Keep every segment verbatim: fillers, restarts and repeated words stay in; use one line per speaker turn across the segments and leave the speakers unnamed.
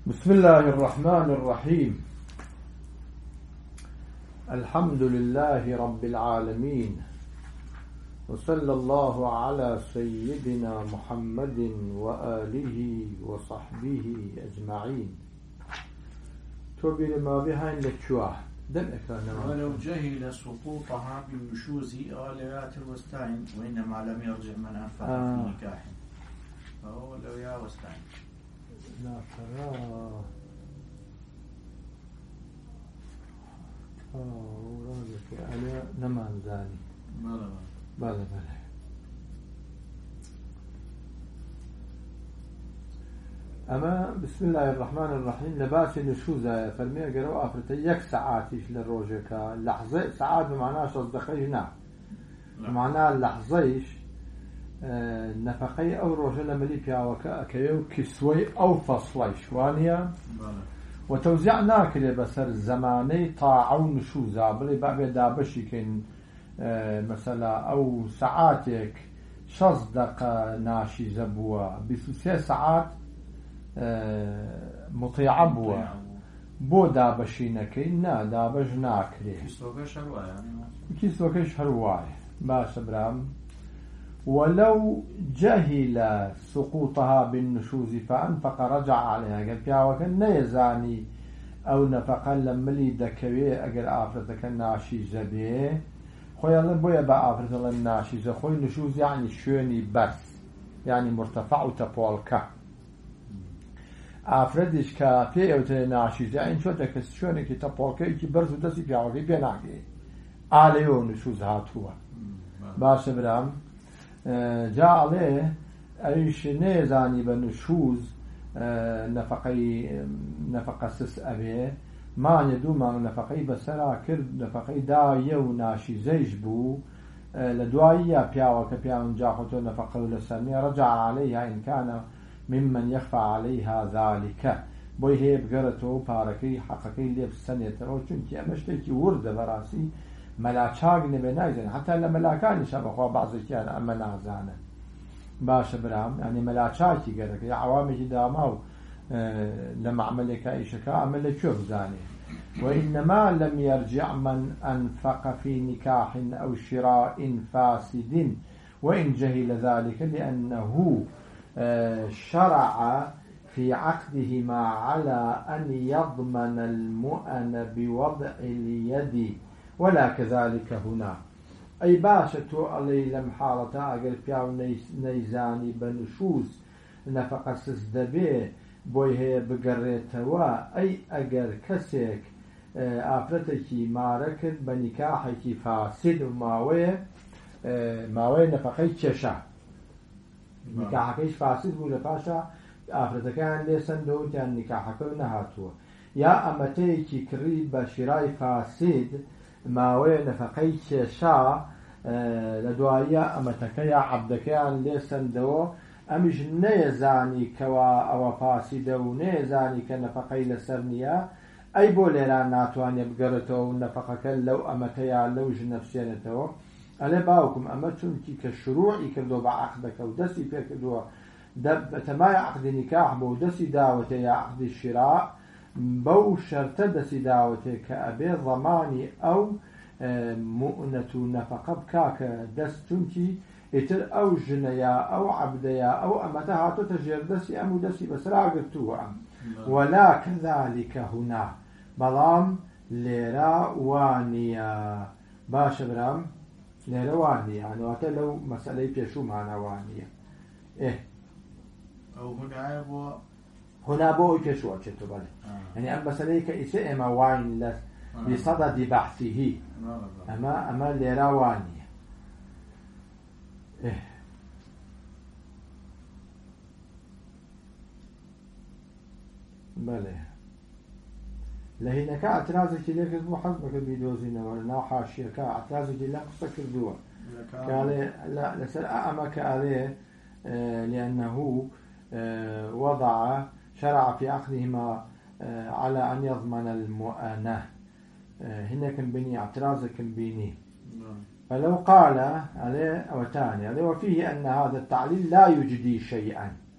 بسم الله الرحمن الرحيم. الحمد لله رب العالمين، وصلى الله على سيدنا محمد وآله وصحبه أجمعين. توبي ما بها إن الشواه
ولو جهل سقوطها بالنشوز غالبات الوستعين، وإنما لم يرجع من أنفق آه. في نكاح، فهو لو يا وستعين
لا ترى اه أنا نمان زاني
بلى
بلى بلى أما بسم الله الرحمن الرحيم. لباس نشوزة فرمي قرأوا آفرته يك ساعاتيش للروجكا لحظة ساعات بمعناه شخص دقيقنا بمعناه اللحظيش آه نفقي أو روجنا ملي بياوكا أكيو كسوي أو فصليش وانيا وتوزيعنا كده بسر الزماني طاعة ونشوزة بلي بقى دابشي كن آه مثلا أو ساعاتك شخص دقا ناشي زبوا بسوسي ساعات مطيعة بوا بو دابشينكي نا دابش ناكري
كيسوكش هرواي يعني
كيسوكش هرواي باش برام. ولو جهل سقوطها بالنشوز فأنفق رجع عليها قال بياوك نيزاني أو نفقا لملي دكوي أقل آفرتك الناشي زبي خويا الله بويا با آفرت الله الناشي زبي خوي نشوز يعني شوني برس يعني مرتفع وتبولكا افرادش که پی اوته ناشیزه این شده که شونه که تا پاکی که برزو دستی پیاوی بیناگی آلیو نشوز هاتوا باشه برام جا علیه ایش نیزانی به نشوز نفقی نفقه سس ابی ما ندو ما نفقی بسرا کرد نفقی دایه و ناشیزهش بو لدوائیه پیاوه که پیاون جا خطو نفقه لسرمی رجع علیها ان كان ممن يخفى عليها ذلك بوي هي بقرته باركي حقكي اللي بسنة ترى چونكي امشتكي ورد براسي ملاچاق نبي نايزن حتى لما ملاكان شبخوا بعض الكيان اما نازانا باش برام يعني ملاچاقي قرك يا عوامي داماو اه لما عملك اي شكا عمل شوف زاني. وانما لم يرجع من انفق في نكاح او شراء فاسد وان جهل ذلك لانه شرع في عقدهما على أن يضمن المؤن بوضع اليد ولا كذلك هنا. أي باشة علي لم حالة أقل بياو نيزاني بنشوز نفق سزدبي بويه بقريتوا أي أقل كسيك آفرتكي ماركت بنكاحكي فاسد وماوي ماوي نفقي كشا نكاحكيش فاسد بولا باشا آفرتكان ليسن دوتيان نكاحكو نهاتوا يا أمتيكي كريب بشراي فاسد ماوي نفقيش شا أه لدوايا أمتكيا عبدكيان ليسن دو أمش نيزاني كوا أو فاسد ونيزاني كنفقي لسرنيا أي بوليرا ناتوان يبقرتو نفقك لو أمتيا لوج نفسينتو أنا باوكم أما تشونكي كشروع يكردوا بعقدك ودسي بيكردوا دب تمايا عقد نكاح بو دسي داوته يا عقد الشراء بو شرط دسي داوته كأبي ضماني أو مؤنة نفقة بكاك دس تشونكي اتر أو جنيا أو عبديا أو أمتها تتجير دسي أمو دسي بس راقرتوه أم ولا كذلك هنا بلام ليرا وانيا باش برام ليرا وانيا يعني وقتا لو مسألة بيشو معنا وانيا إيه
أو هنا بو
هنا بو بيشو أشتو بالي آه. يعني أم مسألة كإساء ما وين لس آه. بصدد بحثه آه. أما أما ليرا وانيا إيه بله لهنا كاعتراضك لك مو حسبك بيدوزينا ولا حاشيه كاعتراضك لك فكر دوا قال لا لسر أما كاله لأنه وضع شرع في عقدهما على أن يضمن المؤانة هنا كان بني اعتراضك كان بيني فلو قال عليه أو تاني عليه وفيه أن هذا التعليل لا يجدي شيئا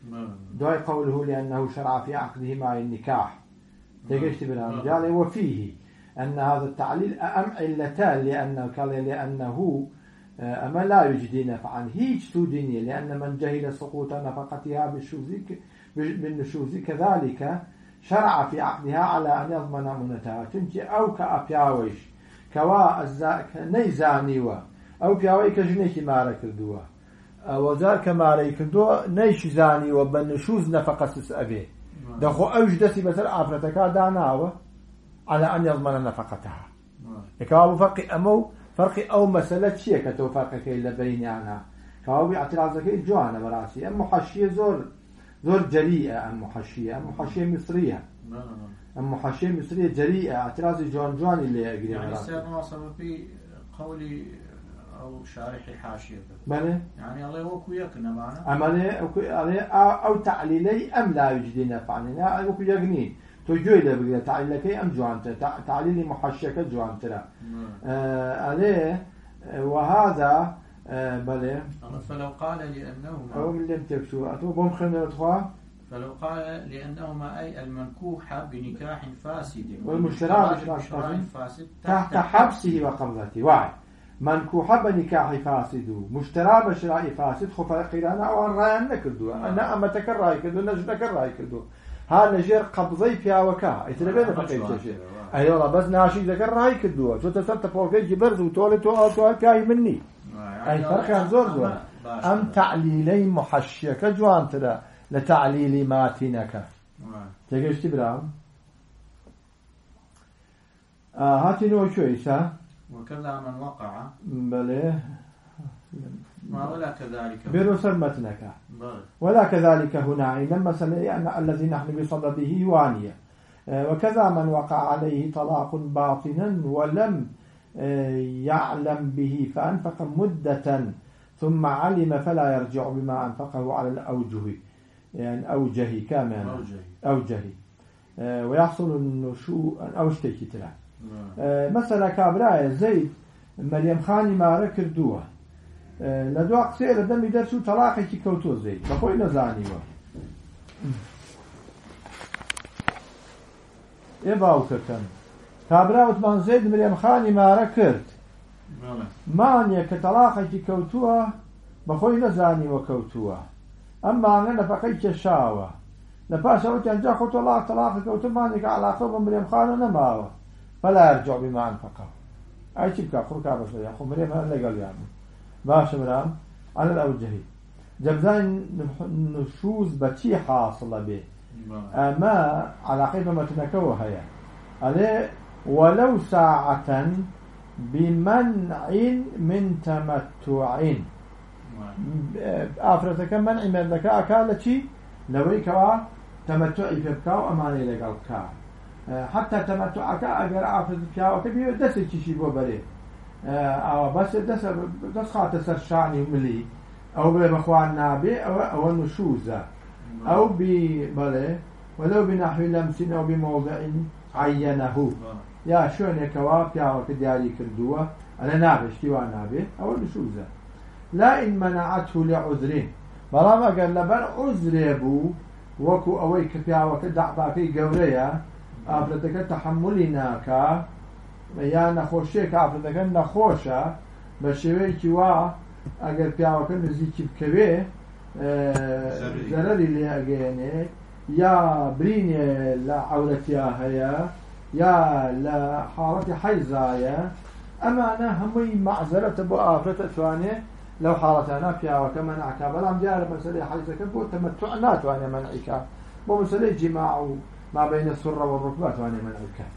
دعي قوله لأنه شرع في عقده مع النكاح تجشت بالهم قال وفيه أن هذا التعليل أم علتان لأنه قال لأنه أما لا يجدي نفعا هيج توديني لأن من جهل سقوط نفقتها بالنشوز كذلك شرع في عقدها على أن يضمن منتها تنتي أو كأبياويش كوا نيزانيوا أو بياوي كجنيك مارك الدوا وذلك مارك الدوا نيش زاني وبالنشوز نفقة سأبيه دخو أوجدتي مثل عفرتك داناوة على أن يضمن نفقتها كوا فرق أمو فرق أو مسألة شيء كتو فرقك إلا بين عنها كوا باعتراضك الجوانا براسي أم محشية زور زور جريئة أم محشية أم محشية مصرية أم محشية مصرية جريئة اعتراض جوان جوان اللي أقري
يعني سنواصل في قولي أو شارح حاشية
بله
يعني الله وكو يكنا معنا
أمالي أو تعليلي أم لا يجدي نفعنا وكو يغني توجوه له بقى تعليلك أم جوانترا تعليلي محشيك جوانترا عليه وهذا بله
فلو قال لأنهما
أو من لم تكسوا أتوبهم خلنا ندخل
فلو قال لأنهما أي المنكوح بنكاح فاسد
والمشترى
بشراء فاسد
تحت حبسه وقبضته واحد منكوح بنكاح فاسد مشترى بشراء فاسد خف قيرانا أو الرأي نكردو أنا أما تكرر كردو نجد تكرر كردو هذا نجير قبضي فيها وكا يتربينا فقير شيء أيوة بس ناشي ذكر كردو شو تسلت فوقي جبرز وتولي تولي كاي مني أي فرق عن زور زور أم تعليلي محشيك جوان ترى لتعليل ماتنك تجيش تبرام آه هاتي نوع شويسة
وكذا من وقع
بله
ما ولا كذلك
برسل متنك ولا كذلك هنا لما سنأي أن الذي نحن بصدده وانية آه وكذا من وقع عليه طلاق باطنا ولم آه يعلم به فأنفق مدة ثم علم فلا يرجع بما أنفقه على الأوجه يعني أوجهي كامل
أوجهي,
أوجهي. آه ويحصل النشوء أوجتي كتلا آه مثلا كابرايا زيد مريم خاني ما ركردوها آه لدو أقصي لدم يدرسوا طلاقي كي كوتو زيد بقوي نزاني إباو كتن كابرايا وثمان زيد مريم خاني ما ركرد مانيا كطلاقي كي كوتوها بقوي نزاني وكوتوها أما أنا نفقيت الشاوة لباس أوتي أن جاء خطو الله طلاقك وتمانك على خطو مريم خانة نماوة فلا يرجع بما أنفقه أي تبكى خركا بس يا أخو مريم هلا قال يعني باش مرام على الأوجهي جبزان نشوز بتي حاصلة به أما على قيمة ما تنكوها هي عليه ولو ساعة بمنع من تمتع آفرتك منع من ذكاء كالتي لوي كوا تمتعي في بكاو أماني لقال كا حتى تمتعك أجر آفرت بكاو كبير دس تشي بو بري أو بس دس دس خاطر سرشاني ملي أو بمخوان نابي أو أو النشوزة أو ببلي ولو بنحو لمس أو بموضع عينه يا شون يكوا بكاو كدياري كردوه أنا نابي اشتوا نابي أو النشوزة لا إن منعته لعذرين بلام أقل لبن عذر يبو وكو أوي كفيا وكدع باقي قوريا أفرتك تحملناك يا نخوشيك أفرتك نخوشا بشوي كوا أقل فيا وكن نزيك بكبه زرري اللي أقيني يا بريني لا عورتيا هيا يا لا حالتي حيزايا أما أنا همي معزرة بو أفرتك ثواني لو حالتنا فيها وكمنعك بلام جارب مسألة حيث كبو تمتعنات وأنا منعك مو مسألة جماع ما بين السرة والركبات وأنا منعك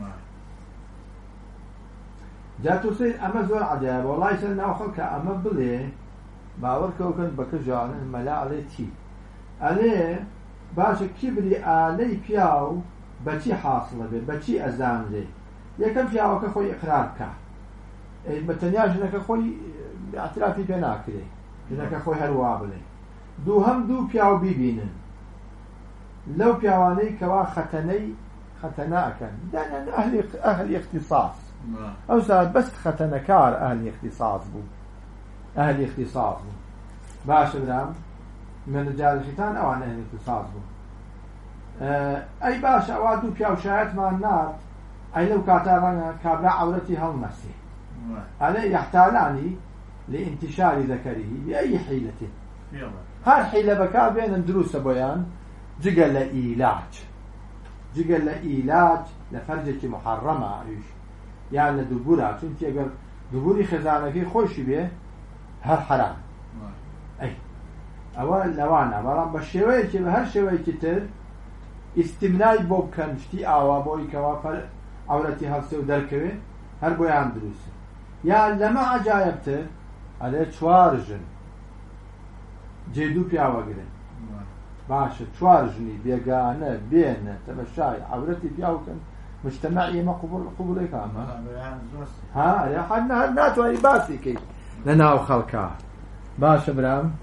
جاتو سيد أما زور عجاب والله يسألنا أخلك أما بلي باورك وكنت بكجان الملاء عليه تي عليه باشا كبري علي فياو بچي حاصلة بي بچي أزام لي يكم فياو كخوي إقرارك بتنياج لك خوي اعترافي بناكري لك خوي هالوابلي دو هم دو بياو بيبينن لو بياواني كوا ختني ختناكن دانا أهل أهل اختصاص أو ساد بس ختنكار أهل اختصاص بو أهل اختصاص بو باش برام من رجال الختان أو عن أهل الاختصاص أه أي باشا أوادو بيوشايت مع النار أي لو كاتبنا كابرا عورتي هالمسي عليه يحتاجاني لانتشار ذكره بأي حيلة هر حيلة بكا بين الدروس بيان جقل لإيلاج جقل لإيلاج لفرجة محرمة عيش يعني دبورها چونك اگر دبوري خزانة خوش به هر حرام أي أول لوانا برام بالشوية كي بهر شوية كتر استمناء بوب كان شتي آوا بوي كوافر عورتي هالسو دركوه هر بويان دروس يا لما عجايبتر عليه چوارجن جيدو بياوا قرن باشا چوارجني بيقانه بينه تبشاي عورتي بياوا كان مجتمعي ما قبول قبول كاما ها يا حنا ناتو اي باسي كي لنا وخلقها باشا برام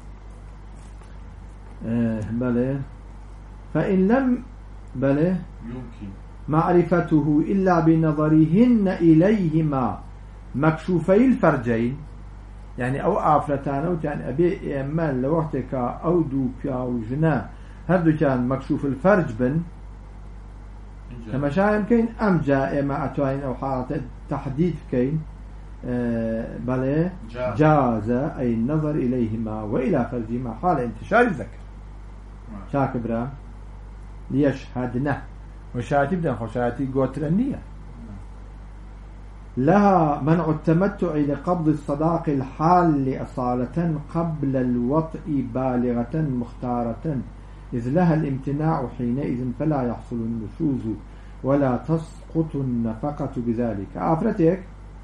اه بله فإن لم بله يمكن معرفته إلا بنظرهن إليهما مكشوفي الفرجين يعني أو آفرتان أو كان أبي إيمان لوقتك أو دو أو جنا هردو كان مكشوف الفرج بن كما شاء يمكن أم جاء ما أتوين أو حالة تحديد كين آه بل جاز أي النظر إليهما وإلى فرجهما حال انتشار الذكر شاك برام ليشهدنا وشاتي بدنا خوشاتي قوترنية لها منع التمتع لقبض الصداق الحال أصالة قبل الوطء بالغة مختارة إذ لها الامتناع حينئذ فلا يحصل النشوز ولا تسقط النفقة بذلك آفرتك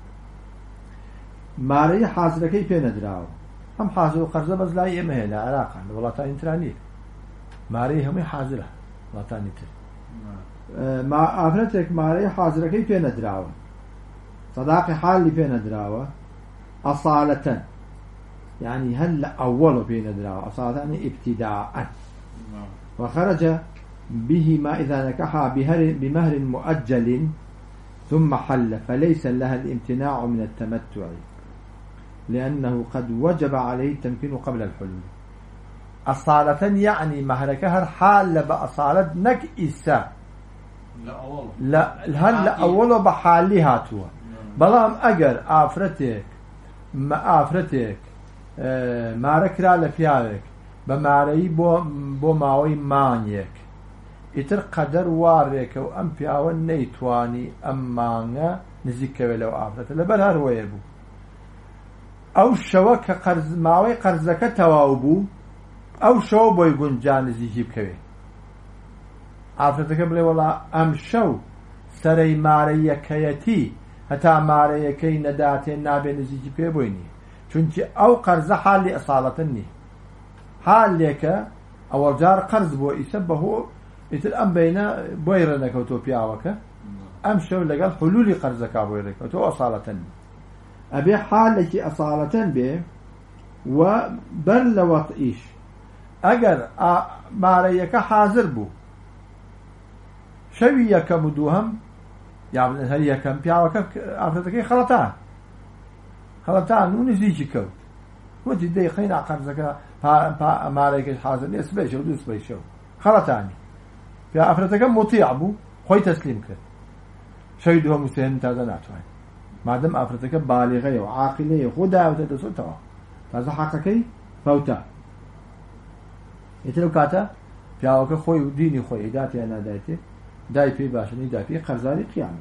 ماري حاضر كي بين دراو هم حاضر قرضه بس لا يمهل علاقة والله تاني تراني ماري هم حاضرة والله تاني تر ما آفرتك ماري حاضر كي بين دراو صداق حال اللي بين دراو أصالة يعني هل أول بين دراو أصالة يعني ابتداء وخرج بهما إذا نكحها بمهر مؤجل ثم حل فليس لها الامتناع من التمتع لأنه قد وجب عليه التمكين قبل الحلول أصالة يعني مهرك هر حال بأصالة نك إسا لا أول لا هل أول بحالي هاتوا بلام أجر آفرتك ما آفرتك آه مارك را لفيارك بماري بو بو ماوي مانيك اتر قدر واريك وام بياو نيتواني امانه نزيك ولو آفرت لبل هر ويبو او شوك قرز ماوي قرزك تواوبو او شو بو يقول جان زيجيب كوي آفرتك بلي والله ام شو سري ماري كيتي هتا ماري كي نداتي نابي نزيجيب كوي بويني چونك او قرز حالي اصالتني حال لك أول جار قرض بو يسبه يتل أم بين بويرنك وتوبياوك أم شو لقال حلول قرضك بويرك وتو أصالة أبي حال لك أصالة به وبل وطئيش أجر ما رأيك حاضر بو شويك مدوهم يعني هل كم بياوك أفرتك خلطان خلطان ونزيجي كوت وانت دي خينا قرضك با با ماريك حاضر ناس بيشو دوس بيشو خلطاني في أفرتك مطيع بو خوي تسليم كر شهيدها مستهن تازا ناتوان ما دام أفرتك بالغة وعاقلة خدا وتدسو توا تازا حقكي فوتا يتلو كاتا في عوك خوي وديني خوي داتي أنا دايتي داي في باشني داي في قرزاري قيامة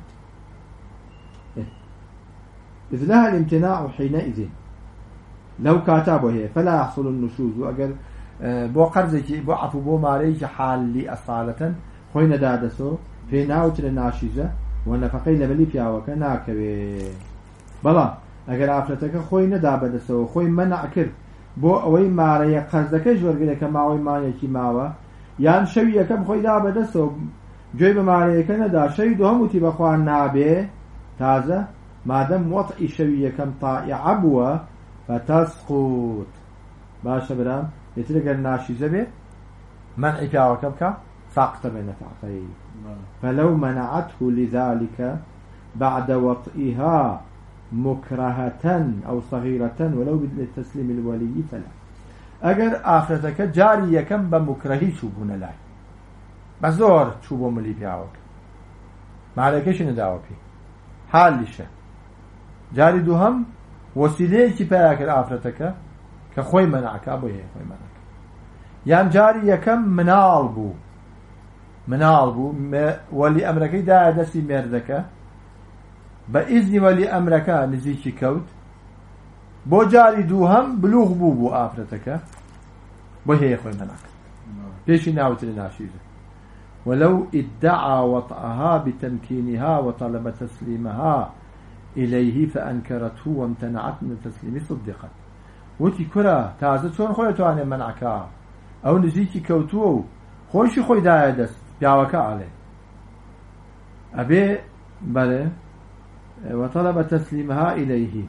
إذ لها الامتناع حينئذ لو كاتبه هي فلا يحصل النشوز وأجل بو قرزك بو عفو بو ماريك حال لي أصالة خوينا دادسو في ناوتر الناشيزة ونفقي لبلي بياوك ناكبه بلا أجل عفلتك خوينا دابدسو خوي منع كر بو أوي ماري قرزك جورجلك ماوي مانيكي ماوا يان شويك بخوي دابدسو جوي بماريك ندا شيدهم وتبخوان نابه تازة مادام وطئ شويكم طائع بوا فتسقط باشا برام يتلقى الناشزة به منع فيها وكبك ساقط بين تعقيد فلو منعته لذلك بعد وطئها مكرهة أو صغيرة ولو بالتسليم الولي فلا ئەگەر ئافرەتەکە جاری یەکەم بە مکرەهی چوو بوونە لای بە زۆر چوو بۆ ملی پیاوەکە مالەکەشی نەداوە پێی حالیشە جاری دووهەم وەسیلەیەکی پیا کرد ئافرەتەکە کە خۆی مەنعکا بۆ هەیە خۆی مەنعکە یان جاری یەکەم مناڵ بوو مناڵ بوو وەلی ئەمرەکەی دایە دەستی مێردەکە بە ئیزنی وەلی ئەمرەکە نزیکی کەوت بۆ جاری دووهەم بلوغ بوو بوو ئافرەتەکە بۆ هەیە خۆی مەنعکە پێشی ناوترە ناشیزە ولو ادعى وطئها بتمكينها وطلب تسليمها إليه فأنكرته وامتنعت من التسليم صدقت وتي كرا تازه چۆن خۆی توانێ منعکا ئەو نزیکی کەوتووە و خۆشی خۆی دایە دەست پیاوەکە ئاڵێ ئەبێ بەڵێ وطلب تسليمها إليه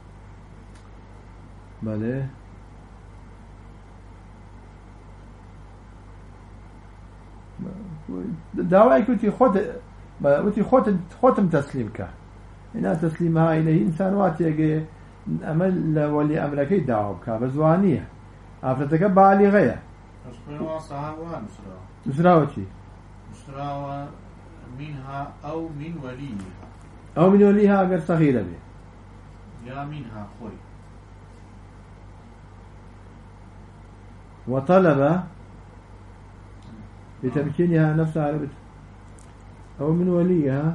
بەڵێ داوای کوتی خۆت وتی خۆت خۆتم تەسلیم کە اینا تسلیمها إليه ئینسان وا تێگەیە ئەمە لە وەلی ئەمرەکەی داوا بکە بە زوانیە ئافرەتەکە بالیغەیە نووسراوە چی
نووسراوە منها أو من وليها
أو من وليها ئەگەر سەغیرە بێ
یا منها خۆی
وطلب بتمكينها نفسها على بت أو من وليها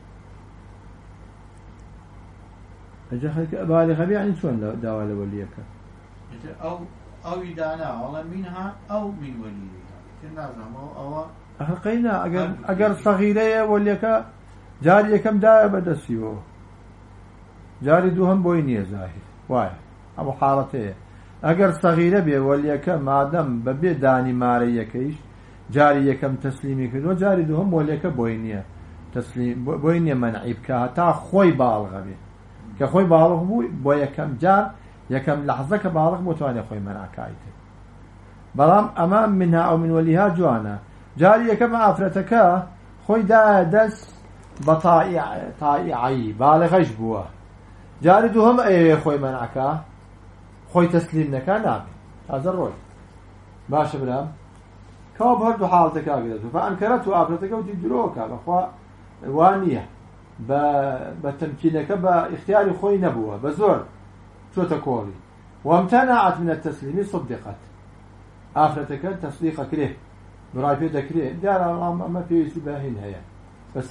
أجاك بالغ بي يعني شلون داوا لوليك
أو أو يدانا والله منها أو من وليها تنازم أو
أحقينا أجر أجر صغيرة وليك جاري كم دا بدسيو جاري دوهم بوينية زاهد واي أبو حالته أجر صغيرة بي وليك مادام ببي داني ماري كيش جاری یەکەم تەسلیمی کردووە جاری دووهەم وەلیەکە بۆی نییە تەسلیم بۆی نییە مەنعی بکە هەتا خۆی باڵغە بێ کە خۆی باڵغ بوو بۆ یەکەم جار یەکەم لەحظە کە باڵغ بۆ توانێت خۆی مەنعکایتر بەڵام ئەمە منها ئەو من وەلیها جوانە جاری یەکەم ئافرەتەکە خۆی دایە دەست بە تائیعی باڵغەش بووە جاری دووهەم ئەوێ خۆی مەنعکە خۆی تەسلیم نەکا نابێت تازە ڕۆی باشە برام كاب هردو حالتك أقدر فأنكرته أفرتك ودي دروكا بخوا وانية بتمكينك باختيار خوي نبوة بزور شو تقولي وامتنعت من التسليم صدقت أفرتك تصديق كره برايبي ذكره دار ما في سباهين هي بس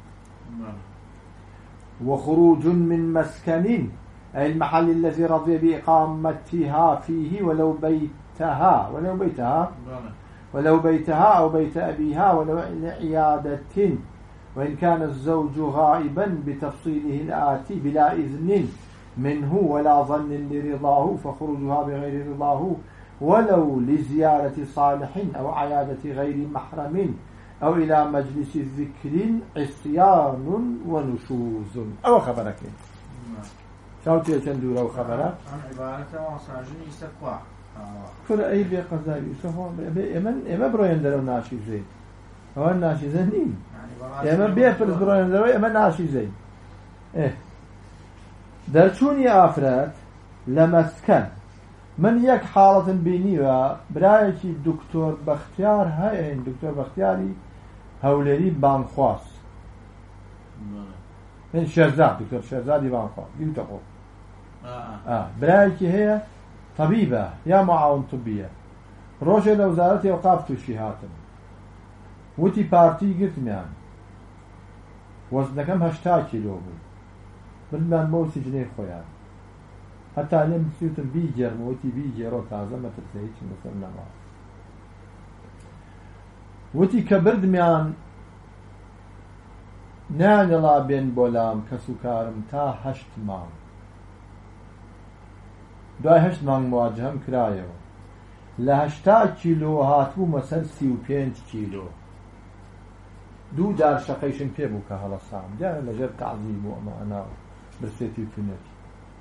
وخروج من مسكن أي المحل الذي رضي بإقامتها فيه ولو بيتها ولو بيتها ولو بيتها أو بيت أبيها ولو لعيادة وإن كان الزوج غائبا بتفصيله الآتي بلا إذن منه ولا ظن لرضاه فخروجها بغير رضاه ولو لزيارة صالح أو عيادة غير محرم أو إلى مجلس ذكر عصيان ونشوز أو خبرك شاوتي يشندور أو خبرك
عن عبارة وصاجني سقوا
كل أي بيع قزاي يشوفون إمن إمن بروين درو ناشي زين هو ناشي زين إمن بيع فرز بروين درو إمن ناشي زين إيه درشوني أفراد لمسكن من يك حالة بيني وبرايك دكتور بختيار هاي دكتور بختياري هولري بانخواس من شرزاد دكتور شرزادي بانخواس دي تقول آه آه برايك هي طبيبة يا معاون طبية روشة لوزارة أوقاف توشي هاتم وتي بارتي قلت ميان وزنكم هشتا كيلو بو من من موسي جنيه خويان حتى لم سيوتم بيجر موتي بيجر وتازم ما ترسيش مثل نما وتي كبرد ميان نان لا بين بولام كسوكارم تا هشت مام دوای هەشت مانگ مواجهەم کرایەوە لە هەشتا کیلۆ هاتبوو مەسەر سی و پێنج کیلۆ دوو جار شەقەیشم پێ بوو کە هەڵەسام دیارە لەژێر تەعزیب بوو ئەمانە برسێتی تونەتی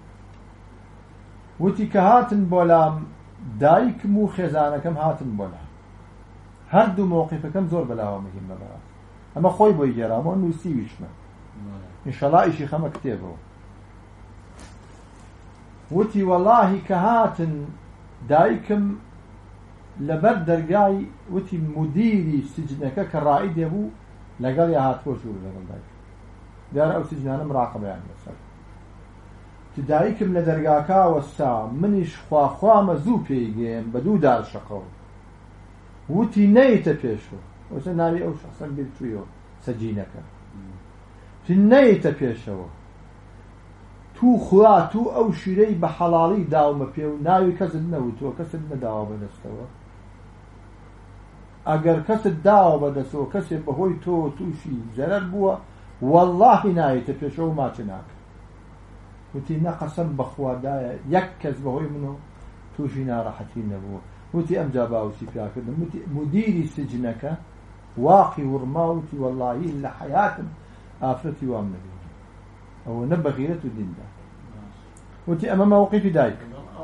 وتی کە هاتن بۆلام دایکم و خێزانەکەم هاتن بۆلام هەردوو مۆقیفەکەم زۆر بەلاوە مهم بەبەڕاست ئەمە خۆی بۆی گێرامەوە نووسیویشمە ئینشەڵا ئیشی خەمە کتێبەوە وتي والله كهاتن دايكم لبر درجاي وتي مديري سجنك كرائد يبو لقال يا هاتفو شو لقال دايك دار أو سجنانا مراقبة يعني بس تدايكم لدرجاكا والسا منش خوا خوا مزو بيجين بدو دار شقو وتي نيت بيشو وسناري أو شخصا بالتويو سجينك في نيت بيشو تو خوا تو أو شري بحلالي داوم بيو ناوي كسب نوتو كسب نداو بدستوا أجر كسب داو بدستوا كسب بهوي تو توشي زرر بوا والله نايت بيشو ما تناك وتي نقسم بخوا دايا يكز بهوي منه توشي نارحتين نبوه وتي أم جاباوسي فيها كده مديري سجنك واقي ورماوتي والله إلا حياة آفرتي وامنبي أو نبغيرة الدين ده وتي أما موقفي دايك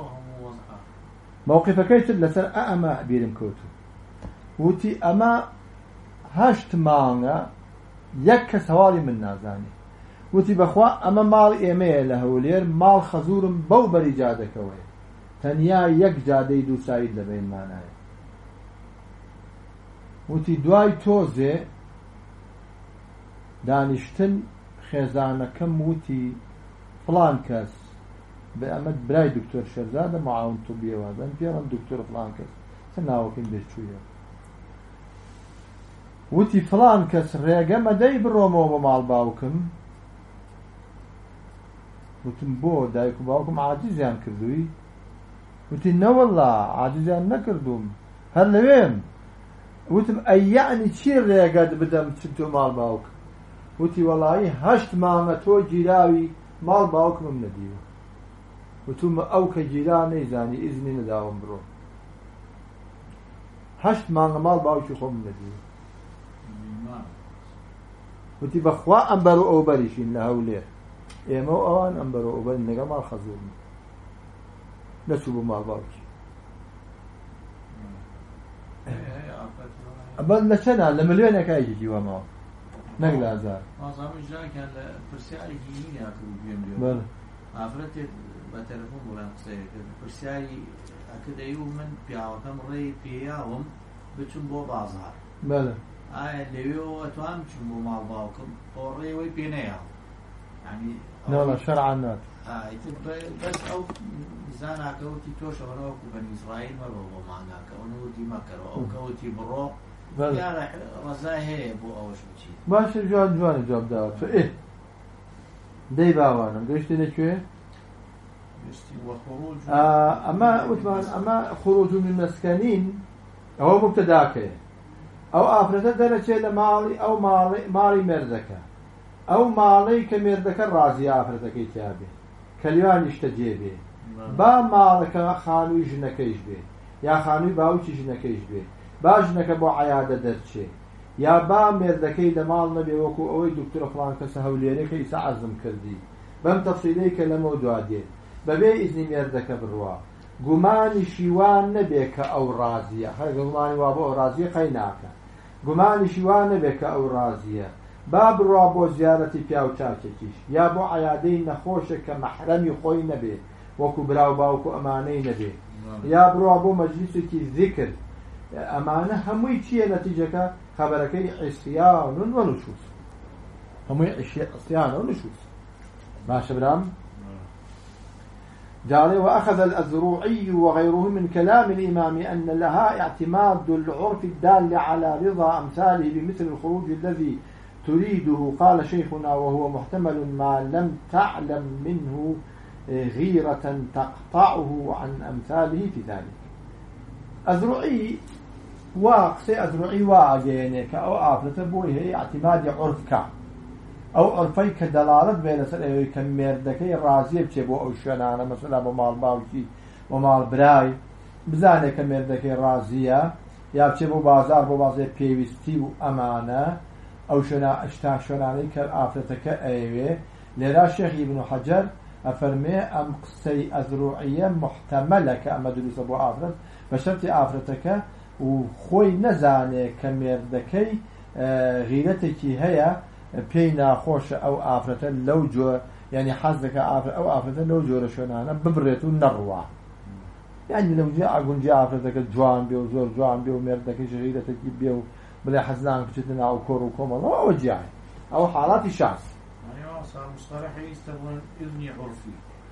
موقفك كيف لسر أما بيرم كوتو وتي أما هشت مانغا يك سوالي من نازاني وتي بخوا أما مال إيمية لهولير مال خزورم بو بريجادك وي تنيا يك جادي دو سايد لبين معناه وتي دواي توزي دانشتن خزانة كم وتي فلان كاس بأمد براي دكتور شرزادة معاون طبية وهذا بيرم دكتور فلان كاس سناوكين بيشوية وتي فلان كاس ريقا مداي بالرومو بمال باوكم وتم بو دايكو باوكم عاجزيان كردوي وتي نو والله عاجزيان نكردوم هل لوين وتم أي يعني شير ريقا بدم تشتو مال باوك وتي والله هشت ماما تو جيراوي مال باوك من نديو وتم أوك جيراني زاني إذني نداوم برو هشت ماما مال باوك يخوم من نديو وتي بخوا أنبرو أوبريشين لهوليه إيمو أوان أنبرو أوبري نقا مال خزوم نسوبو مال باوك أبدا لشنا لمليون يكايجي جوا معه نقل أزار
ما صامش جاك كان برسالة جيني أكو بيوم اليوم
بله
عفرت بتلفون ولا قصير برسالة أكيد أيوم من بيعوا كم ري بيعهم بتشوفوا بعضها
بله
آه اللي هو توام تشوفوا مع بعضكم قري ويبينيها يعني
لا لا شرعا نات
آه بس أو زانا كوتي توش ونوك بني إسرائيل ما بابا معنا كونوتي مكر أو كوتي برو يا رزاهي بو أو شو شيء
باش الجواب جوان الجواب داوت فإيه دي باوانم قشتي لكوه
وخروج
آه أما وثمان أما خروج من المسكنين هو مبتداك أو آفرة درجة لمالي أو مالي مالي مردكة أو مالي كمردكة الرازي آفرة كيتابه كليان يشتجيبه با مالك خانوي جنكيش به يا خانوي باوچي جنكيش به با جنك بو عيادة درچه يا با مردكي لمال نبي وكو أوي دكتور فلان كسهوليني كي سعزم كردي بم تفصيلي كلمة ودواديه ببي إذن مردك بروا قماني شيوان نبيك أو رازية خير قماني وابو رازية قيناك قماني شيوان نبيك أو رازية باب رابو زيارتي بياو تاكيش يا بو عيادي نخوشك محرمي خوي نبي وكو براو باوكو أماني نبي يا برابو مجلسك ذكر أمانة هموي تشي نتيجة خبركي عصيان ونشوز هموي عصيان ونشوز ماشي برام جاري وأخذ الأزروعي وغيره من كلام الإمام أن لها اعتماد العرف الدال على رضا أمثاله بمثل الخروج الذي تريده قال شيخنا وهو محتمل ما لم تعلم منه غيرة تقطعه عن أمثاله في ذلك أزروعي واقسي أزروعي واجينك أو آفلة بوي هي اعتماد عرفك أو عرفي كدلالة بين سلوي كميردكي رازية بتبو أو شنانة مثلا بمال باوكي ومال براي بزانه كميردكي رازية يا بتبو بازار بو بازار بيوستي وأمانة أو شنا اشتا شناني كالآفلتك أيوه لرا شيخ ابن حجر أفرمي أم قصي أزروعية محتملة كأما دلوس أبو آفرت بشرط آفرتك وخوي نزانه كميردكي غيرتك هي بينا خوش أو آفرة لو جو يعني حزك آفرة أو آفرة لو جو رشونانا ببريتو نروع يعني لو جاء أقول جاء عفرتك جوان بيو زور جوان بيو مردك شغيلة تجيب بيو بلا حزنان كتنا أو كور وكوم الله أو جاي أو حالات شخص
يعني صار مصطلح يستخدمون إذن عرفي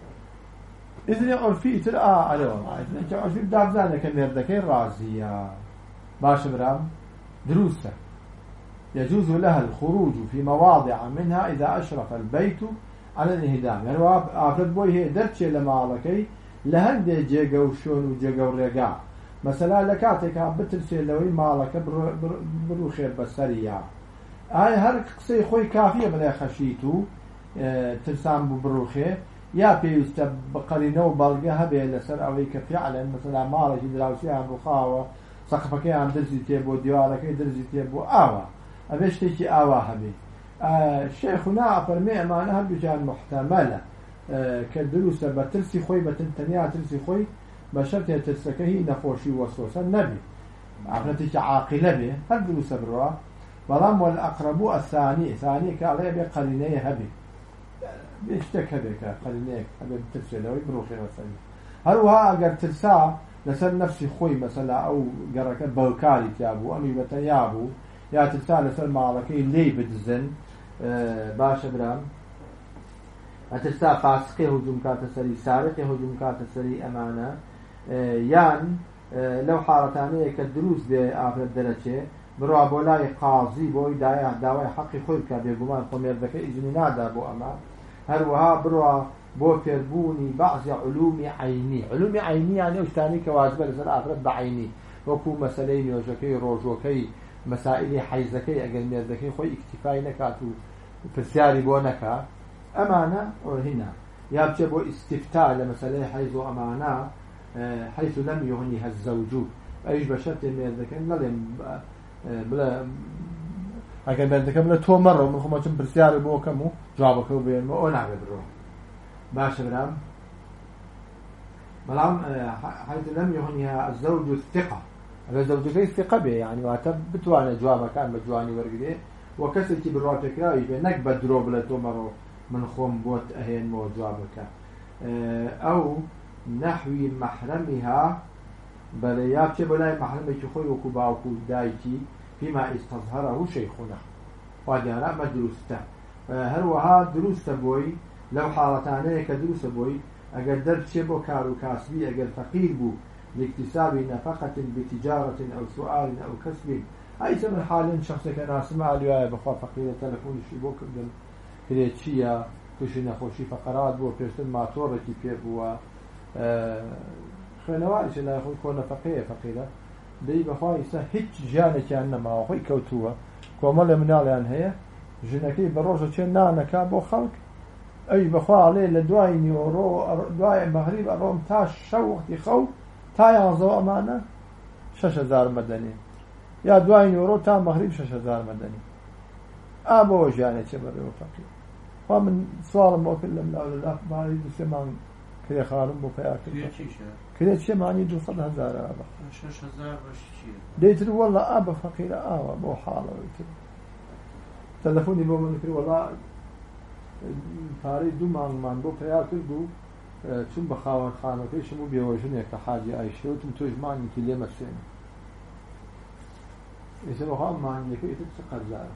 إذن عرفي ترى آه عليهم إذن عرفي بدأ بزانة كمردك رازية باش برام دروسة يجوز لها الخروج في مواضع منها إذا أشرف البيت على الانهدام يعني أفرد بوي هي درتشي لما لكي لهندي جيجا وشون وجيجا ورقاع مثلا لكاتك بترسي لوي مالك برو خير بسريع هاي هر قصي خوي كافية بلا خشيتو اه ترسام برو خير يا بيست بقرينو بلغها بي لسر اويك فعلا مثلا مالك دراوسي عن رخاوة سقفك عن درزي تيبو ديوالك درزي تيبو آوا أبيش تيجي آوا هبي اه شيخنا أفرمي أمانها بجان محتملة اه كدروسة بترسي خوي بتنتنيا ترسي خوي بشرط ترسكه نفوشي وسوسا النبي عقلتك عاقلة به هل دروسة بروا بلام والأقرب الثاني ثاني كالي بقريني هبي بيشتك هبي كقريني هبي بترسي لوي بروخي وثاني هل وها أقر ترسا لسر نفسي خوي مثلا أو قرك بوكاري تيابو أمي بتيابو يا ترسا لسر معلكي لي بدزن اه باشا برام أترسا فاسقي هجوم كاتسري سارقي هجوم كاتسري أمانة اه يان اه لو حالتانية كالدروس بآخر الدرجة بروا بولاي قاضي بوي دايا داوي حقي خويك بيقومان قمير ذكي إذن نادا بو أما هروها بروا بو كربوني بعض علوم عيني علوم عيني يعني وشتاني كواجبة لسر آخرت بعيني وكو مسالين وشكي روجوكي مسائل حيزكي أقل مير ذكي خوي اكتفاي نكاتو فرسياري بو نكا أمانة هنا يابجي بو استفتاء لمسألة حيث أمانة حيث لم يغنيها الزوج أيش بشرط مير ذكي نلم بلا هكذا بردك بلا تو مرة ومن خما كم برسياري بو كمو جوابك وبين ما أنا بدرو باش برام بلام حيث لم يغنيها الزوج الثقة الزوج كي الثقة به يعني واتب بتوانا جوابك كان بجواني ورقدي وكسرتي بالرواتك راي بينك بدرو بلا تو مرة من خم بوت أهين مو جوابك أو نحو محرمها بل يابتي بلاي محرمك خوي وكبا وكو دايتي فيما استظهره شيخنا وهذا أنا مدروسته هروها دروس بوي لو حالتانه كدروس بوي أجر درب شبو كارو كاسبي أجر فقير بو لاكتساب نفقة بتجارة أو سؤال أو كسب أي سمن حال شخص كان اسمع له بخوا فقير تلفون شبو كدن كريتشيا كش نخوشي فقرات بو بيرسل ما تورتي في بو خنوارش لا يخوي كون فقير فقيرة دي بخوا يسا هيج جانة كأنه ما هو كوتوا كومل من على هي جنكي بروجة كنا نكابو خلق أي بخوا عليه لدواي يورو دواي مغرب أروم تاش شوق يخو تا يعزو أمانة شش هزار مدني يا دواي يورو تا مغرب شش هزار مدني أبو جانة كبر وفقير فمن سؤال موكل لم لا لا ما يدو سمان كذا خارم بوكيا كذا كذا شيء معني دو صد هزار أبا
شش هزار باش شيء
ديت والله أبا فقير أبا أبو حاله ويتر تلفوني بو من كذا والله فاري دو مان مان بوكيا كذا چون بخاور خانه كيش مو بيوجني كحاجة عايشة وتم تجمعني كلية مسين يسمو خام معني كي تتسقر زار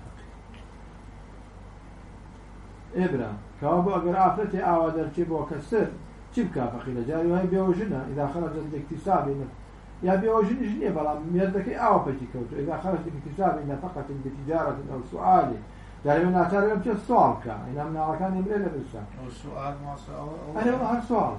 إبرا كابو أجر آفرتي أوادر كيبو كسر تبكى فقيلة جاري وهي بيوجنا إذا خرجت الاكتساب يا بيوجني جنيه بلا ميردك أو بتيكوتو إذا خرجت الاكتساب نفقة بتجارة أو سؤال جاري من أثار يمشي السؤال كان إنما من أركان يملي لبسا
أو سؤال ما سؤال
أنا هذا سؤال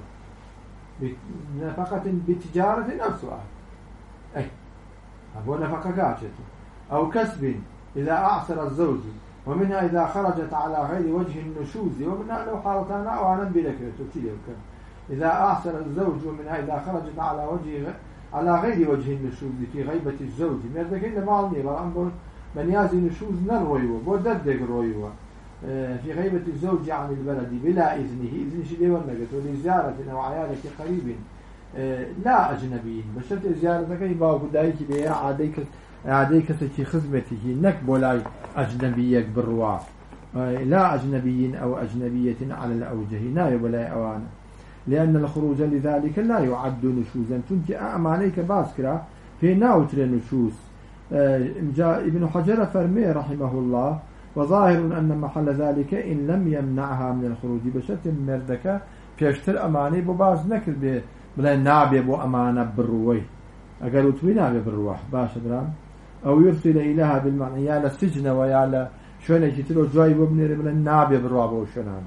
نفقة بتجارة أو سؤال أي أبو نفقة كاشته أو كسب إذا أعصر الزوج ومنها إذا خرجت على غير وجه النشوز ومنها لو حالتان أو عن بلكرة إذا أعصر الزوج ومنها إذا خرجت على وجه على غير وجه النشوز في غيبة الزوج مردك إلا ما علمي بل من يازي نشوز نرويوه بوددق رويوه في غيبة الزوج عن البلد بلا إذنه إذن شدي والنقط ولزيارة أو عيالة قريب لا أجنبيين بشرط زيارتك يبقى قدائك بها عاديك عاديك سكي خزمته نك بولاي أجنبيك بالرواء لا أجنبيين أو أجنبية على الأوجه ناي بولاي أوانا لأن الخروج لذلك لا يعد نشوزا تنتي أعماليك باسكرا في ناوتر نشوز. جاء ابن حجر فرمي رحمه الله وظاهر أن محل ذلك إن لم يمنعها من الخروج بشرط مردك بيشتر أماني بباز نكر بلا نابي بو أمانة بالروي أقالوا توي نابي بالروح باش برام أو يرسل إليها بالمعنى يا للسجن ويا ل شون يجتلو جاي ببني بلا نابي بالروح وشنان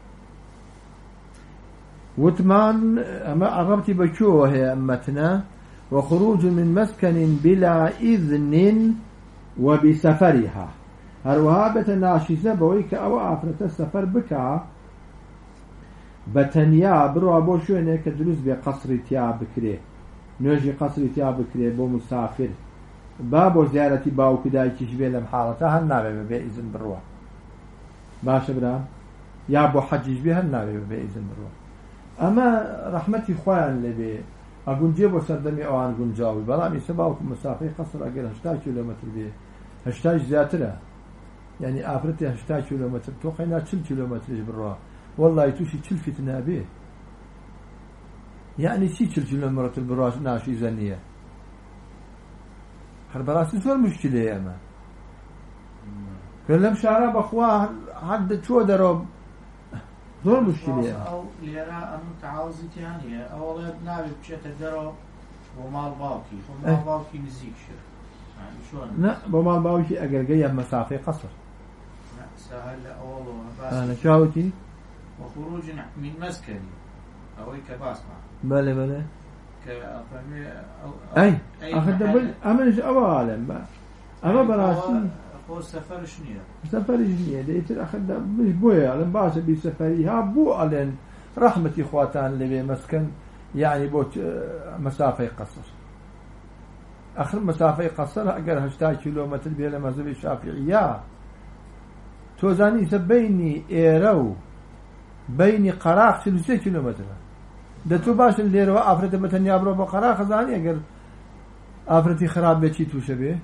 وثمان أما عربتي بكوه هي أمتنا وخروج من مسكن بلا إذن وبسفرها هروها بتناشيزة بويك أو آفرة السفر بكا بتنيا بروا بو شوينه كدروز بقصر تياب بكري نوجي قصر تياب بكري بو مسافر بابو زيارتي باو كداي كيشبه لم حالتها هنابه بإذن بروا باش برا يا بو حجج بها هنابه بإذن بروا أما رحمتي خوان لبي أقول جيبو سردمي أوان قول جاوي بلامي سباوكم مسافر قصر أقل هشتا كيلومتر بيه هشتا زياتره يعني آفرتي هشتا كيلومتر توقعنا تشل كيلومتر بروا والله توشي تشل فتنة به يعني شي تشل كيلومتر بروا ناشي زنية خربراسي زور مشكلة يا أما كلهم شعرها بأخواه حد شو دروب زور مشكلة
أو ليرى أنه تعاوزت يعني أولا بنابي بشيت الدرو ومال باوكي ومال باوكي نزيك شر يعني شلون
لا بمال باوكي أقل جاية مسافة قصر
لا سهل أولا
أنا شاوتي
وخروج من مسكني أو كباس
بله بله
كأفهمي
أي أخذ بل أمنش أو عالم أما براسي
هو سفر شنية
سفر شنية ديتر أخذ مش بويا علم باسه بسفري ها بو علن رحمة إخواتان اللي بمسكن يعني بوت مسافة قصر آخر مسافة قصر أقل هشتا كيلومتر بيلا مذهب الشافعية توزاني سبيني إيرو بيني قراق ثلاثة كيلومتر ده تو باش اللي رو أفرت بتنيا برو بقراق زاني أقل أفرتي خراب بيتشي توشبه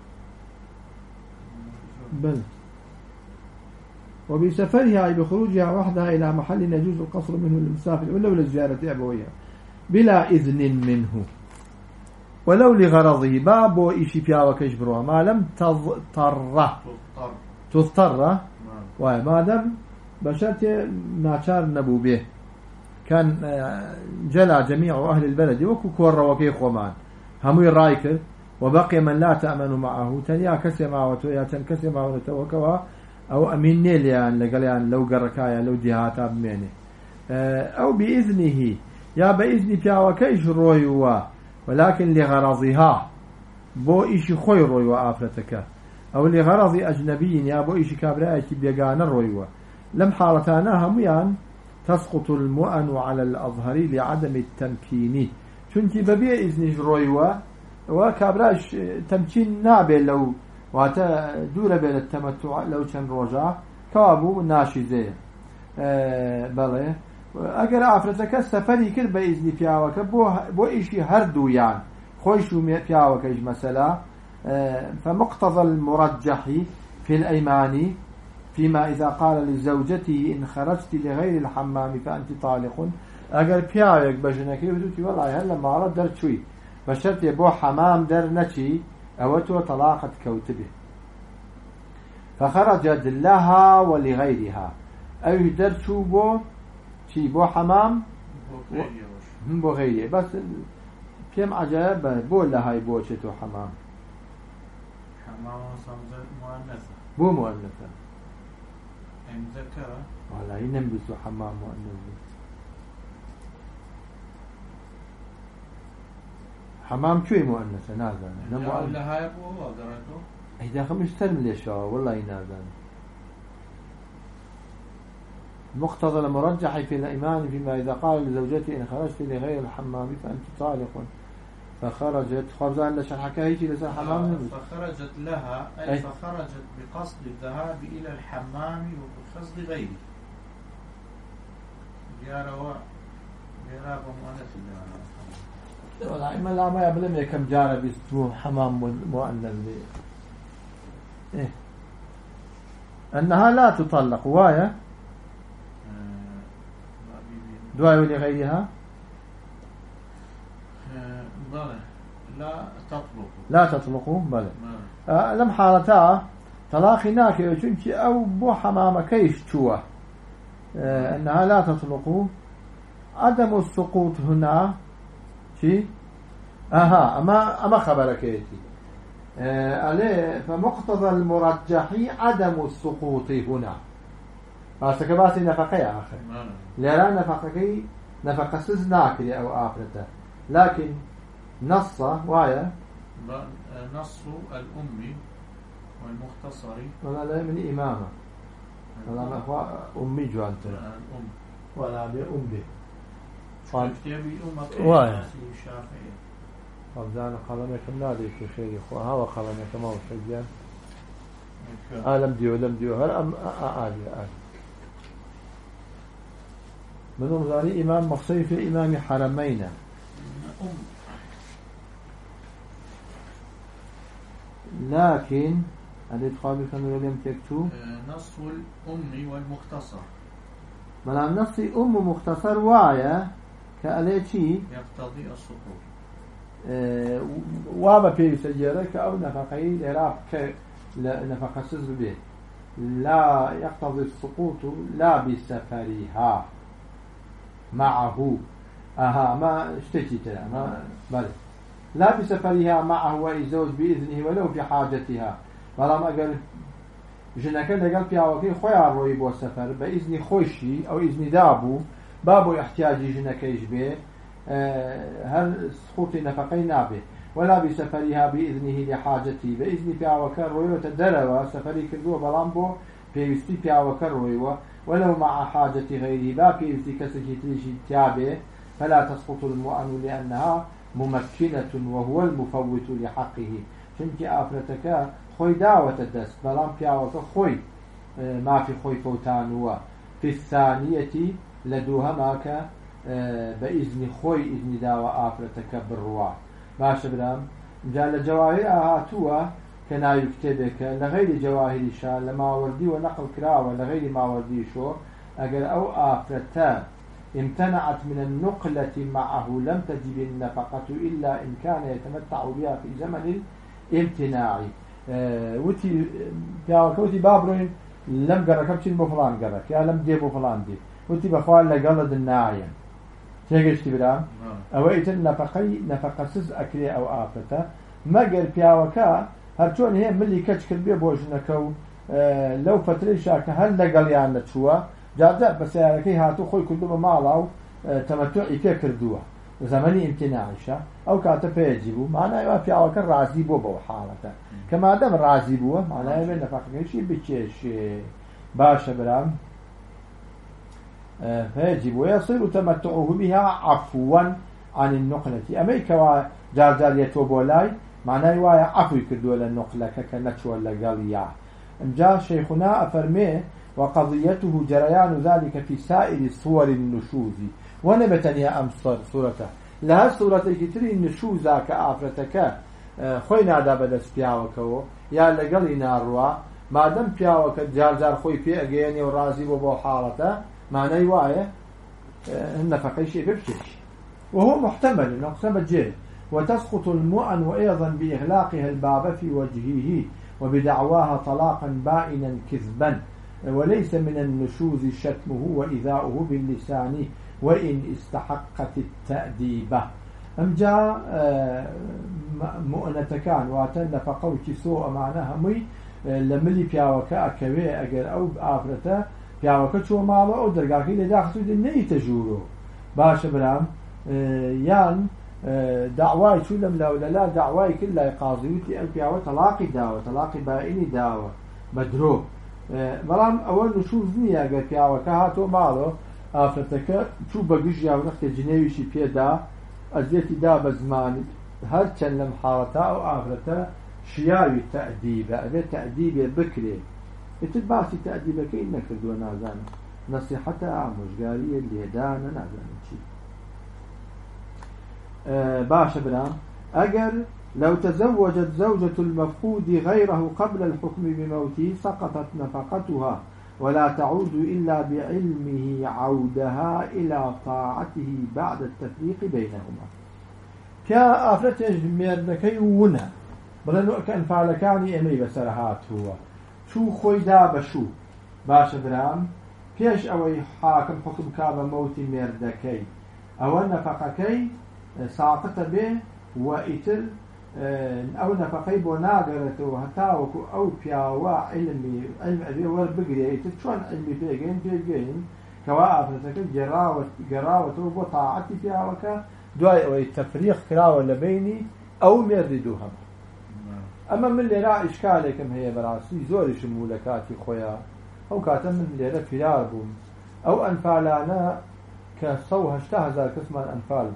بل وبسفرها أي بخروجها وحدها إلى محل يجوز القصر منه للمسافر ولو للزيارة أبويها بلا إذن منه ولو لغرضه بابو إشي بياوة كيشبروها ما لم تضطر تضطر وما دام بشرط ناچار نبو به كان جلى جميع أهل البلد وكو كورا وكي خومان هموي رايكر وبقي من لا تأمن معه تنيا كسما وتويا تنكسما وتوكوا أو أمين نيليان لقليان لو قركايا لو ديهاتا بميني أو بإذنه يا بإذن بياوة كيش رويوا ولكن لغرضها بو إيشي خوي رويوا آفرتك أو لغرض أجنبي يا بو إيشي كابرايكي بيقان رويوا لم حالتانا هميان تسقط المؤن على الأظهر لعدم التمكين چونكي ببيع إذن رويوا وكابراش تمكين نابل لو واتا دور بين التمتع لو كان رجع كابو ناشي زي أه بله اگر افرتك سفري كر باذن بياوك بو بو شيء هردو يعني خويشو بياوك مثلا أه فمقتضى المرجح في الايمان فيما اذا قال لزوجته ان خرجت لغير الحمام فانت طالق اگر بياوك بجنكي ودوتي والله هلا ما رد درت شوي بشرط يبو حمام در نشي اوتو طلاقة كوتبه فخرجت لها ولغيرها او درتو بو شي بو حمام بو غيره بس كم عجائب بو لهاي بو شتو حمام
حمام صمزة مؤنثة
بو مؤنثة
أي مذكرة
والله ينبسو حمام مؤنثة حمام شوي مؤنثة نازل
نمو لهاي بو وقرأتو
اي داخل مش ترم ليش والله ينازل مقتضى المرجح في الإيمان فيما إذا قال لزوجتي إن خرجت لغير الحمام فأنت طالق فخرجت خرجان لش الحكاية لسان حمام
فخرجت لها أي, أي فخرجت بقصد الذهاب إلى الحمام وبقصد غيره جارة جارة مؤنث
والله ما لا ما يبلم كم جارة بيستوه حمام مؤنث إيه أنها لا تطلق وايا دواء لغيرها
بلى لا تطلق
لا تطلق بلى آه لم حالتها طلاق ناكي چونك أو بو حمام كيش تشوه آه أنها لا تطلق. عدم السقوط هنا شيء أها أما أما خبرك يتي آه عليه فمقتضى المرجح عدم السقوط هنا بس كباسي نفقة يا أخي لا نفقة نفقة سز ناكري أو آخرته لكن نص وايا
نص الأم والمختصر
ولا لا من إمامة ولا ما هو أمي جوانت
الأم
ولا بأمي
كتابي أمك
وايا
الشافعي
أبدان خلمك نادي في خير إخوة هوا خلمك ما هو سجان آلم ديو لم ديو هل أم آلي آلي من ذلك إمام مقصي في إمام حرمين لكن هذه تقابل كانوا لم تكتو
نص الأم والمختصر
من النص أم مختصر وايا كأليتي
يقتضي السقوط
أه وابا في سجارك أو نفقي لراب كنفق سز به لا يقتضي السقوط لا بسفرها معه أها ما اشتكي ترى ما بل لا بسفرها معه ويزوج بإذنه ولو في حاجتها فلما قال جنك قال في عوضي خويا روي بو سفر بإذن خوشي أو إذن دابو بابو احتياج جنك يجبه أه هل سقوط نفقي نابه ولا بسفرها بإذنه لحاجته بإذن في عوكر روي وتدروا سفري كردو بلامبو في يستي في عوكر روي ولو مع حاجة غيره با في يستي كسكي تريشي تابه فلا تسقط المؤن لأنها ممكنة وهو المفوت لحقه چونك آفرتك خوي داوة الدست بلام بياوك خوي ما في خوي فوتانوا في الثانية لدوها ماك بإذن خوي إذن داوة آفرتك بالرواة باش برام جال جواهر هاتوا كنا يكتبك لغير جواهر شا لما وردي ونقل كراوة لغير ما وردي شو أقل أو آفرتا امتنعت من النقلة معه لم تجب النفقة إلا إن كان يتمتع بها في زمن الامتناع أه وتي بياوكوتي بابروين لم قرأ كبشين بفلان قرأ يا لم دي بفلان دي وتي بخوال لقلد الناعيا تيجيش تبرام أويت النفقي نفقسز أكلي أو آفتا ما قال بياوكا هرچون هي ملي كتشكل بيه بوجنكو أه لو فتري شاك هل لقل يعني تشوا جارجار بس يعني هاتو خوي كلهم مالاو أه تمتعي فيه كردوه زمني امتناعشة أو كاتب يجيبه معناه في عوكر رازي بو بو حالته كما دام رازي بو معناه من نفقه شيء بتشيش باش برام أه فيجب ويصير تمتعه بها عفوا عن النقلة أمريكا جارجار يتوبولاي معناه وايا عفو كردوا للنقلة ككنتش ولا قاليا جاء شيخنا أفرميه وقضيته جريان ذلك في سائر صور النشوز ونبتني أمصر صورته لها صورة كتري النشوزا كآفرتك خوي نادا بدس بياوكو يا لقلي ناروا ما دام بياوك جار جار خوي في أجيني ورازي وبو حالته معناه وايا النفقة شيء ببشيش وهو محتمل نقسم الجيل وتسقط المؤن وأيضا بإغلاقها الباب في وجهه وبدعواها طلاقا بائنا كذبا وليس من النشوز شتمه وإذاؤه باللسان وإن استحقت التأديبة أم جاء مؤنة كان واتن فقوتي سوء معناها مي لملي بياوكا أكوي أجر أو آفرته بياوكا شو ماله أو درجاكي لداخل النهي تجوره باش برام يان دعواي شو لم لا ولا لا دعواي كلها قاضيتي البياوة طلاقي داوة طلاقي بائني داوة مدروب بلام أول نشوز نية أجر بياوكا هاتو ماله آفرتك شو بقيش يا ونخت جنيوي شي بيدا أزيتي دا بزمان هل كان لم حالتا أو آفرتا شياوي تأديبه أبي تأديبه بكري اتباسي تأديبه كي إنك ردوا نازانا نصيحتها مشقارية اللي دانا نازانا شي أه باشا برام أجر لو تزوجت زوجة المفقود غيره قبل الحكم بموته سقطت نفقتها ولا تعود إلا بعلمه عودها إلى طاعته بعد التفريق بينهما كا أفرتش مردكي ونا بلنو كان فعلكاني أمي بسرهات هو شو خويدا بشو باش برام كيش أوي حاكم حكم كاب موتي مردكي أو نفقكي ساقط به وإتر أو نفقي بناقرته هتاوك أو بياوا علمي علم أبي وربقري إتر شون علمي بيجين بيجين كوا أفرتك جراوة جراوة وطاعتي بياوك دواء أو التفريق كراوة لبيني أو مرددوها أما من اللي رأى إشكالكم هي براسي زور شمولكاتي خويا أو كاتم من اللي رأى فياربون أو أنفالانا كصوها اشتهزار كسما الأنفال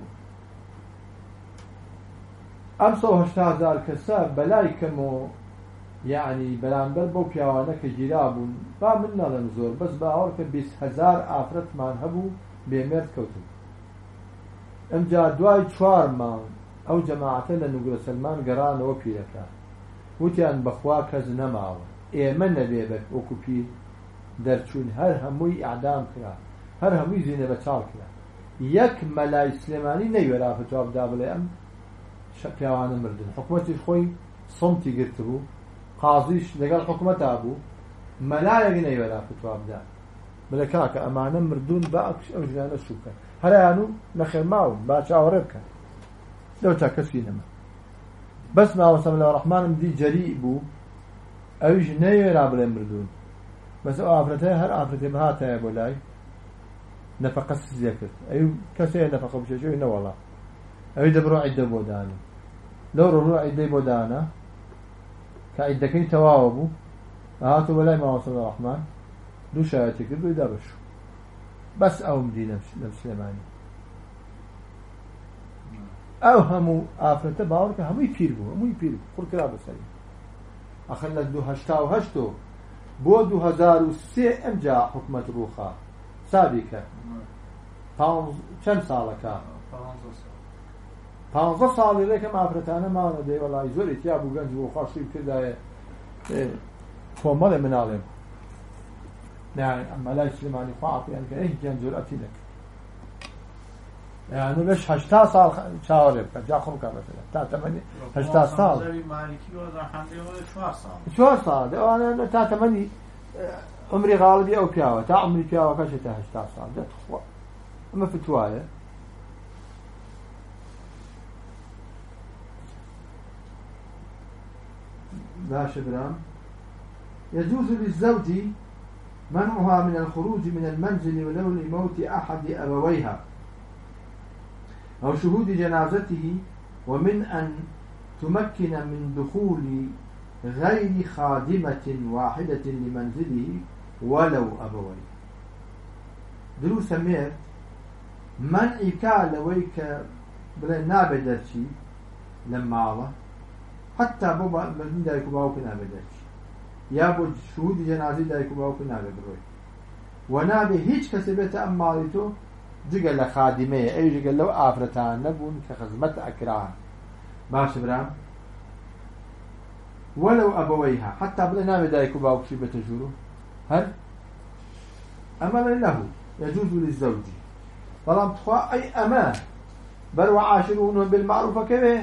أم صوها اشتهزار كساب بلايكمو يعني بلانبر بو بيوانا كجرابون با مننا لنزور بس باورك بيس هزار آفرت مان هبو بيمرد كوتو ام جا دواي چوار مان او جماعة لنقول سلمان قران وبي لك وتيان بخوا كز نماوه ايمن نبيبك وكوبي درچون هر هموي اعدام كرا هر هموي زينه بچال كرا يك ملاي سليماني نيورا فتواب دابله ام شبيوان مردن حكومتي خوي صمتي قرتبو قاضيش لقال حكومته ابو ملاي نيورا فتواب دا بلكاك امانه مردون باكش او جنان الشوكه هرانو نخير ماو باش اوربك لو تاكسينما بس ما وصل الله الرحمن بدي جريء بو اوج نيرا بلا مردون بس افرته هر افرته بهاته بولاي نفقه ذكر اي كسي نفقه بشي شو والله اي دبرو عده بودانه لو رو عده بودانه كعدكين تواوبو هاتوا بلاي ما وصل الله الرحمن دو شايتك دو يدبشو بس او مدينه سليماني او همو آفرته باورك همو يبير بو همو يبير بو خل كرا بسري اخلنا دو هشتا و هشتو بو دو هزار و سي امجا حكمة روخا سابقا پانز چند سالكا پانزه سالی لكم آفرتانه ما ندي والله زور اتيابو گنج روخا شوي كده فومال من علم يعني اما لا سليماني فاعطي يعني ايه جنجر اتيلك يعني ليش هشتا صار شاورب جا خمكه مثلا تا ثمانية هشتا صار
مالكي وضع حمله شو صار
شو صار انا تا ثمانية عمري غالبي او بياوه تا عمري بياوه كشتا هشتا صار ده تخوا اما فتوايه ماشي برام يجوز للزوج منعها من الخروج من المنزل ولو لموت أحد أبويها أو شهود جنازته ومن أن تمكن من دخول غير خادمة واحدة لمنزله ولو أبويه دروس سميت منع كالويك بلا نابدرشي لما عوى حتى بابا من دا يكون باوك نابدرشي يا بود شهود جنازه دا يكون باوك نابدروي ونابه هيج كسبت أمالته جگە لە خادمەیە ئەو جگە لەو ئافرەتان نەبوون کە خزمەت ئەکران باش برام وەلەو ئەبەوەیها حتا بڵێ ناوێ دایک و باوکشی بێتە ژوور هەر ئەمە لەه يجوز للزوج بەڵام تخوا ئەی ئەمە بەر وعاشروهن بالمعروف کەوێ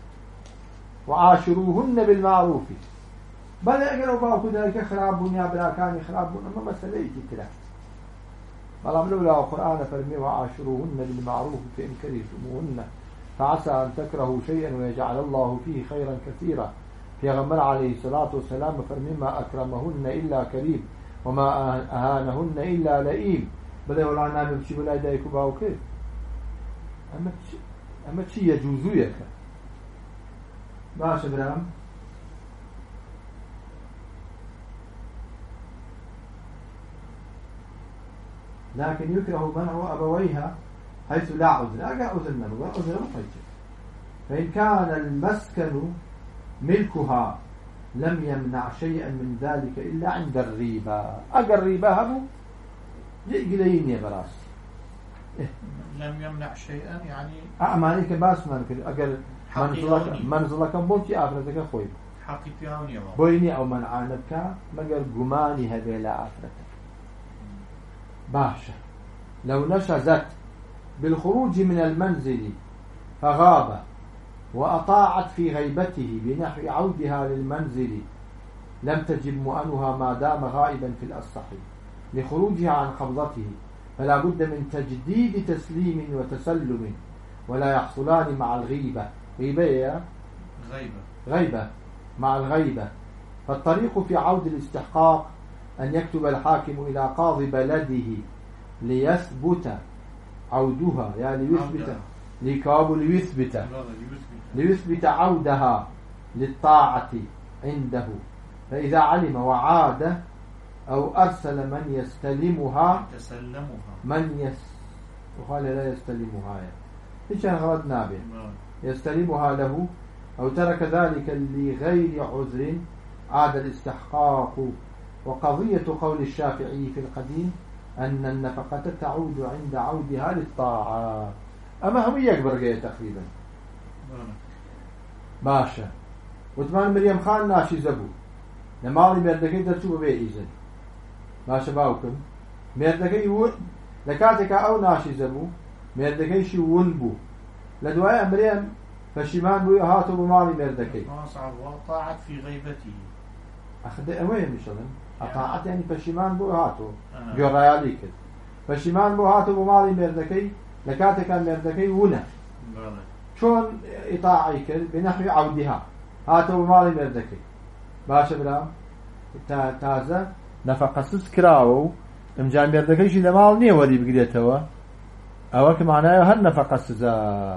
وعاشروهن بالمعروف بەڵێ ئەگەر ئەو باوک و دایکە خراپ بوون یا براکانی خراپ بوون ئەمە مەسەلەیەکی ترە بلام لولا القرآن فرمي وعاشروهن بالمعروف فإن كرهتموهن فعسى أن تكرهوا شيئا ويجعل الله فيه خيرا كثيرا في غمر عليه الصلاة والسلام فرمي ما أكرمهن إلا كريم وما أهانهن إلا لئيم بدأ ولا نعمل بشي ولا يدايكوا باو كيف أما تشي أما تشي يجوزويك باش برام لكن يكره منع أبويها حيث لا عذر أجا عذرنا بقى عذر مطيجة فإن كان المسكن ملكها لم يمنع شيئا من ذلك إلا عند الريبة أجا الريبة هبو قليين يا براس
إيه؟ لم يمنع شيئا يعني
أعمالك باس ممكن أجا منزلك منزلك بوتي أفرتك خوي
حقي بياني
بويني أو منعانك مجر جماني هذه لا أفرتك باشا لو نشزت بالخروج من المنزل فغاب وأطاعت في غيبته بنحو عودها للمنزل لم تجب مؤنها ما دام غائبا في الأصح لخروجها عن قبضته، فلا بد من تجديد تسليم وتسلم ولا يحصلان مع الغيبة. غيبة
غيبة
غيبة مع الغيبة. فالطريق في عود الاستحقاق أن يكتب الحاكم إلى قاضي بلده ليثبت عودها، يعني ليثبت لكاب ليثبت ليثبت عودها للطاعة عنده، فإذا علم وعاد أو أرسل من يستلمها
تسلمها
من يس وقال لا يستلمها إيش أنا غلط نابع يستلمها له أو ترك ذلك لغير عذر عاد الاستحقاق. وقضية قول الشافعي في القديم أن النفقة تعود عند عودها للطاعة. أما هم يكبر جاي تقريبا باشا. وثمان مريم خان ناشي زبو لمالي مردكي درسوا بيه إذن باشا باوكم مردكي و لكاتك أو ناشي زبو مردكي شي ونبو لدواء مريم فشيمان بو هاتوا بمالي مردكي
وطاعت في غيبته
أخذ أوين مثلا أطاعت يعني فشيمان بو هاتوا جرايا ليك فشيمان بو هاتوا بمالي مردكي لكاتك مردكي ونا شون إطاعيك بنحو عودها هاتوا بمالي مردكي باشا برام تازه نفقسس كراو امجان مردكيش لمال نيه ودي بقريتوا أو كمعناه هل نفقسزا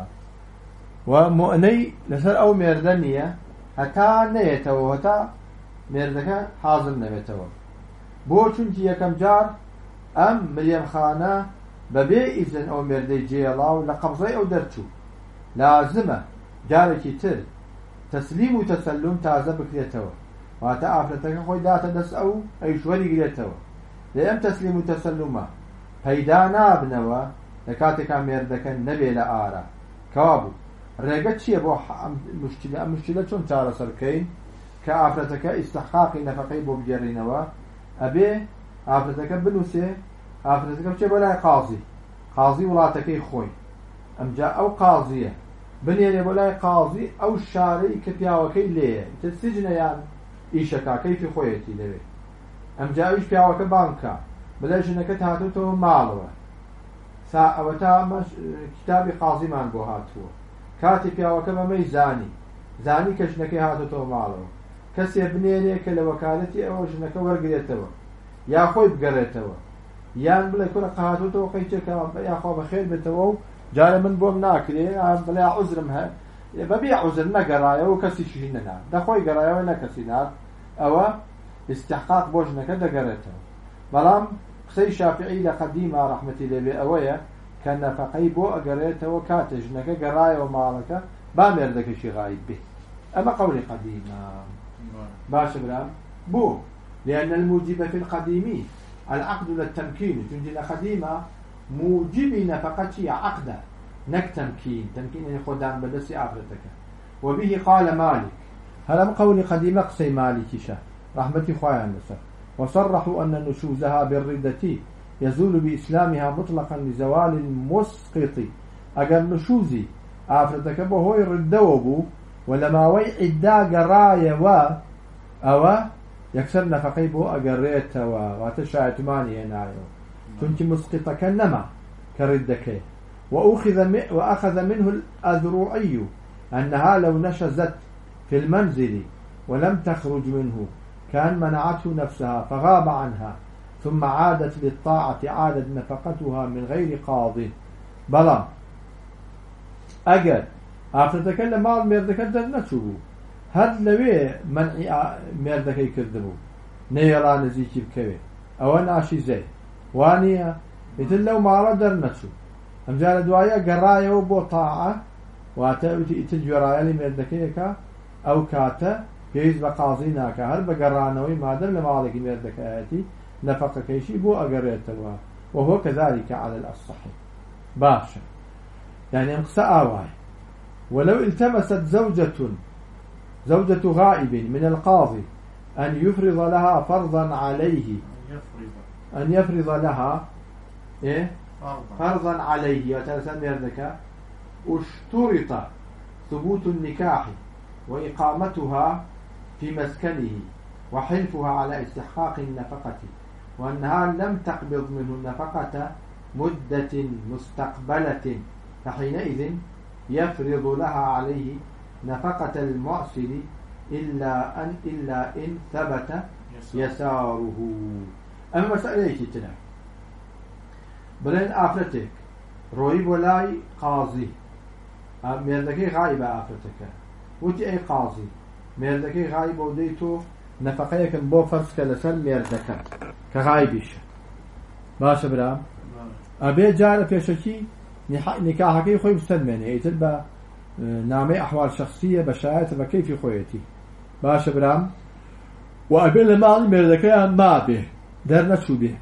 ومؤني لسر أو مردنية هتا نيتوا هتا مردكا حاضر نبيتوا بو چونكي يكم جار أم مريم خانة ببي إذن أو مردي جيلاو لقبضي أو درتو لازمة جاركي تر تسليم وتسلم تازه بكريتوا واتا أفرتك خوي داتا دس أو أي شوري قريتوا لأم تسليم وتسلمه هيدا نابنوا لكاتك مردك نبي لآرا كوابو ريقت شيء بو مشكلة مشكلة شون تارا سركين كأفرتك استحقاق نفقي بو بجرينوا أبي أفرتك بنوسي أفرتك بشي بلا قاضي قاضي ولاتكي خوي أم جاء أو قاضية بني بلا قاضي أو شاري كبياوكي ليه تسجن يعني إيشكا كيف خويتي لبي أم جاء إيش بياوك بانكا بلاش إنك تهاتو تو مالوه سا وتا كتابي قاضي من بو هاتوه كاتي بياوك بمي زاني زاني كشنكي هاتو تو مالوه كسي بنيني كلا وكالتي أو جنك ورقيتوا يا خوي بقريتوا يان بلا كل قهاتو تو قيتك يا خو بخير بتوو جال من بوم ناكلي بلا عذرمها ببيع عذر نقرايا وكسي شيننا دا خوي قرايا ونكسينات او استحقاق بوجنك دا قريتوا بلام قصي شافعي لقديمة رحمتي الله اويا كان فقي بو قريتوا كاتجنك قرايا ومالك با مردك شي غايب به. اما قولي قديمة باش برام بو لأن الموجب في القديم العقد للتمكين تنجي القديمة موجب نفقتي عقد نك تمكين تمكين يعني خدام بدسي أفرتك. وبه قال مالك هذا قول قديمة قصي مالك شا رحمتي خويا النساء وصرحوا أن نشوزها بالردة يزول بإسلامها مطلقا لزوال المسقط أقل نشوزي أفرتك بو هو يردوبو ولما وي عدا قرايا و أو يكسر نفقي بو أقريت واتشاعت ماني هنايو كنت مسقطة كنما كردك. وأخذ, وأخذ منه الأذرعي أنها لو نشزت في المنزل ولم تخرج منه كان منعته نفسها فغاب عنها ثم عادت للطاعة عادت نفقتها من غير قاض. بلا أقل أفتك لما مردك نتشوفه هاد لوي منعي مردك يكذبوا نيرا نزيكي بكوي أو ناشي زي وانيا مثل لو ما ردر نتشو أمجال دوايا قرايا وبو طاعة واتا تجورايا لمردكيكا أو كاتا كيز بقاضيناكا هل بقرانوي مادر لما عليك مردك آتي نفق كيشي بو أقريتوا وهو كذلك على الأصحي باشا يعني انقصى آواي. ولو التمست زوجة زوجة غائب من القاضي أن يفرض لها فرضا عليه أن يفرض لها إيه فرضا عليه وتسمى ميردك اشترط ثبوت النكاح وإقامتها في مسكنه وحلفها على استحقاق النفقة وأنها لم تقبض منه النفقة مدة مستقبلة فحينئذ يفرض لها عليه نفقة المعسر إلا أن إلا إن ثبت يساره. أما مسألة يتنا بلين آفرتك رويب ولاي قاضي ميردكي غايبة آفرتك وتي أي قاضي ميردكي غايبة وديتو نفقيك بو فرس كالسن ميردك كغايبش باشا برام أبي جارة بيشكي نكاحك يخوي بسلماني يتلبى نامي أحوال شخصية بشاية بكيف يخويتي باشا برام وأبي المال ميردكي ما به در نشو به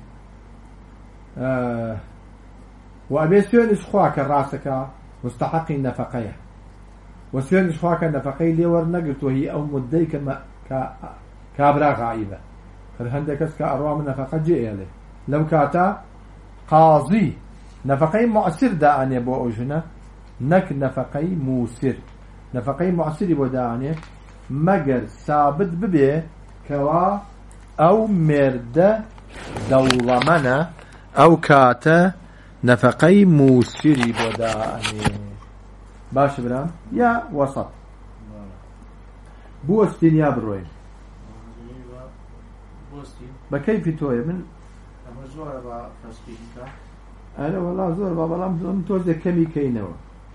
آه وأبي سوين إشخواك راسك مستحق النفقية وسوين إشخواك النفقية لور نقلت وهي أو مدي كما كابرا غائبة فالهندكس كأروى من نفقة جئ له لو كاتا قاضي نفقي معسر دا أن يبو أوجنا نك نفقي موسر نفقي معسر يبو دا أن مجر ثابت ببي كوا أو مرد دولمنا أو كاتا نفقي موسر يبو دا أن باش برام يا وسط بوستين يا بروين بكيف توي من
زور با فسبيكا
أنا والله زور بابا لام توزع كمي كينوا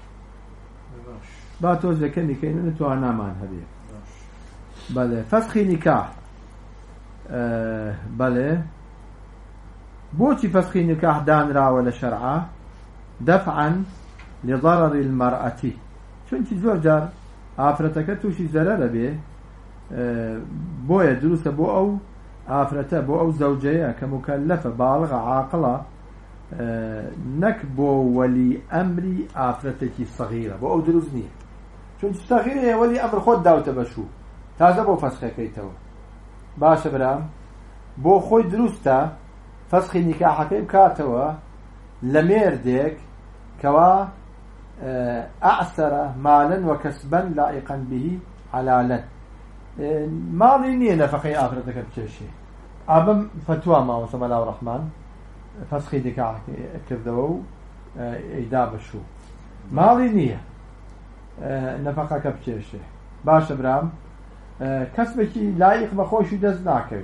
با توزع كمي كينوا تو أنا مان هذي بله فسخ نكاح أه بله بوتي فسخ نكاح دان را ولا شرعة دفعا لضرر المرأة شو أنت زور جار عفرتك توشي زرر به أه بويا دروس بو أو عفرته بو أو زوجية كمكلفة بالغة عاقلة أه نك بو ولي أمري عفرتك صغيرة بو أو دروزنية شو صغيرة هي ولي أمر خود داوته بشو تازه بو فسخه كيتو باش برام بو خوي دروستا فسخ نكاحك بكاتوا لميردك كوا أعسر مالا وكسبا لائقا به حلالا مالي نية نفقي آخرتك بتشي أبم فتوى ما وسمى الله الرحمن فسخ نكاحك كذو إيداب الشو مالي نية نفقك بتشي باش برام كسبك لائق بخوش دز ناكوي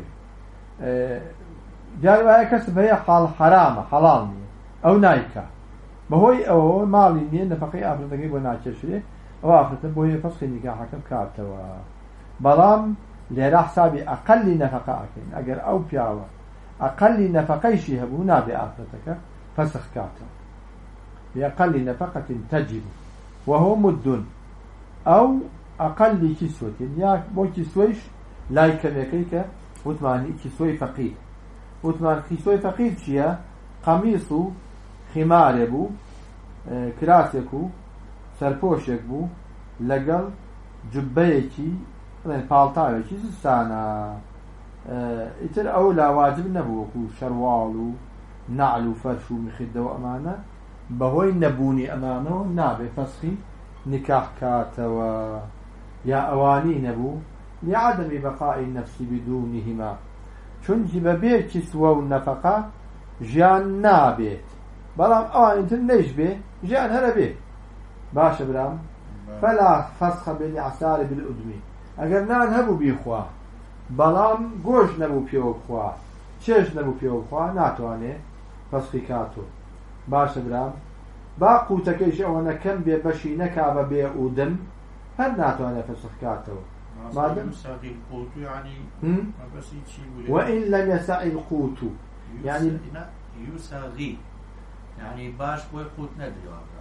جاري وهي كسب هي حال حرامة حلال أو نايكا بهوي أو مالي نية نفقي آخرتك بناكشي أو آخرتك بهوي فسخ نكاحك بكاتوا بلام لرا حسابي أقل نفقة أكين أجر أو بياوة أقل نفقة شيء هبو نابي آخرتك فسخ كاتا بأقل نفقة تجب وهو مد أو أقل كسوة يا بو كسويش لا يكميكيك وثمان كسوي فقير وثمان كسوي فقير شيا قميصو خمار بو كراسيكو سرپوشك بو لقل جبيكي بالطاوة كيس السنة إتر أولى واجب نبوك وشروال ونعل وفرش ومخدة وأمانة بهوي نبوني أمانه نابي فسخي نكاح كاتوا يا أواني نبو لعدم بقاء النفس بدونهما چونك ببير كسوة والنفقة جان نابيت بلام أواني انتر ليش بي جان هلا بي باش برام فلا فسخ بالإعسار بالأدمي اگر نان هبو بيخوا بلام گوش نبو پیو بخوا چش نبو پیو بخوا ناتوانه فسخی کاتو باش برام با قوتکیش اوانا کم بی بشی نکابه بی اودم هر ناتوانه فسخ کاتو
مادم يساغي القوت يعني ما بس يجي
وإن لم يسعي القوت يعني
يساغي يعني باش بو قوت ندري وابرا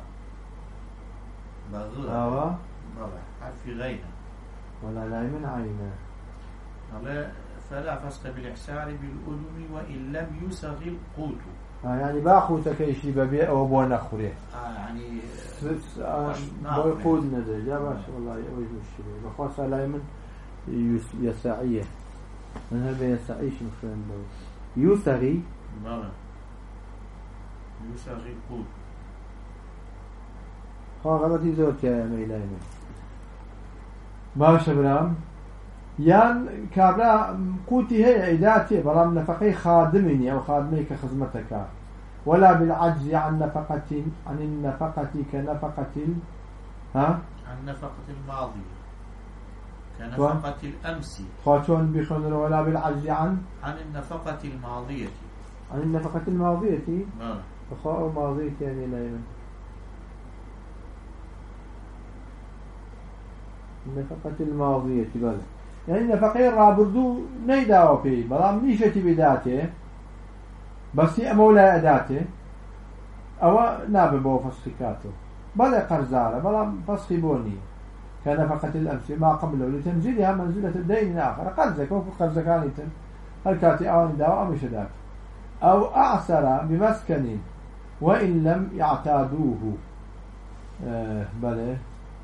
بغلا
اه
بابا حرف غينا
ولا لا من عينه
فلا فسق بالإحسار بالأدم وإن لم يسغ القوت
آه يعني باخو تكيشي ببيع أو بو نخوره
آه يعني
بو يقود ندر يا باش والله يوجد مشكلة بخاصة لا من يسعيه من هذا يسعيش مخلين بو يسغي
يساغي القوت
ها غلطي زور يا ميلاني باشا برام يان كابلا قوتي هي إداتي برام نفقي خادمني أو خادمي كخدمتك ولا بالعجز عن نفقة عن النفقة كنفقة ها
عن نفقة الماضي كنفقة الأمس
خاتون بخنر ولا بالعجز عن
عن النفقة الماضية
عن النفقة الماضية
آه.
أخاء ماضية يعني لا يمن النفقة الماضية بل يعني النفقة رابردو نيداو فيه بلام نيشتي بداته بس مولا أداته أو نابه بو فسخكاته بلا قرزارة بلا فسخي بوني كنفقة الأمس ما قبله لتنزيلها منزلة الدين الآخر قرزك وفي قرزكانيتن هل كاتي أوان داو أم شدات أو أعسر بمسكن وإن لم يعتادوه آه بله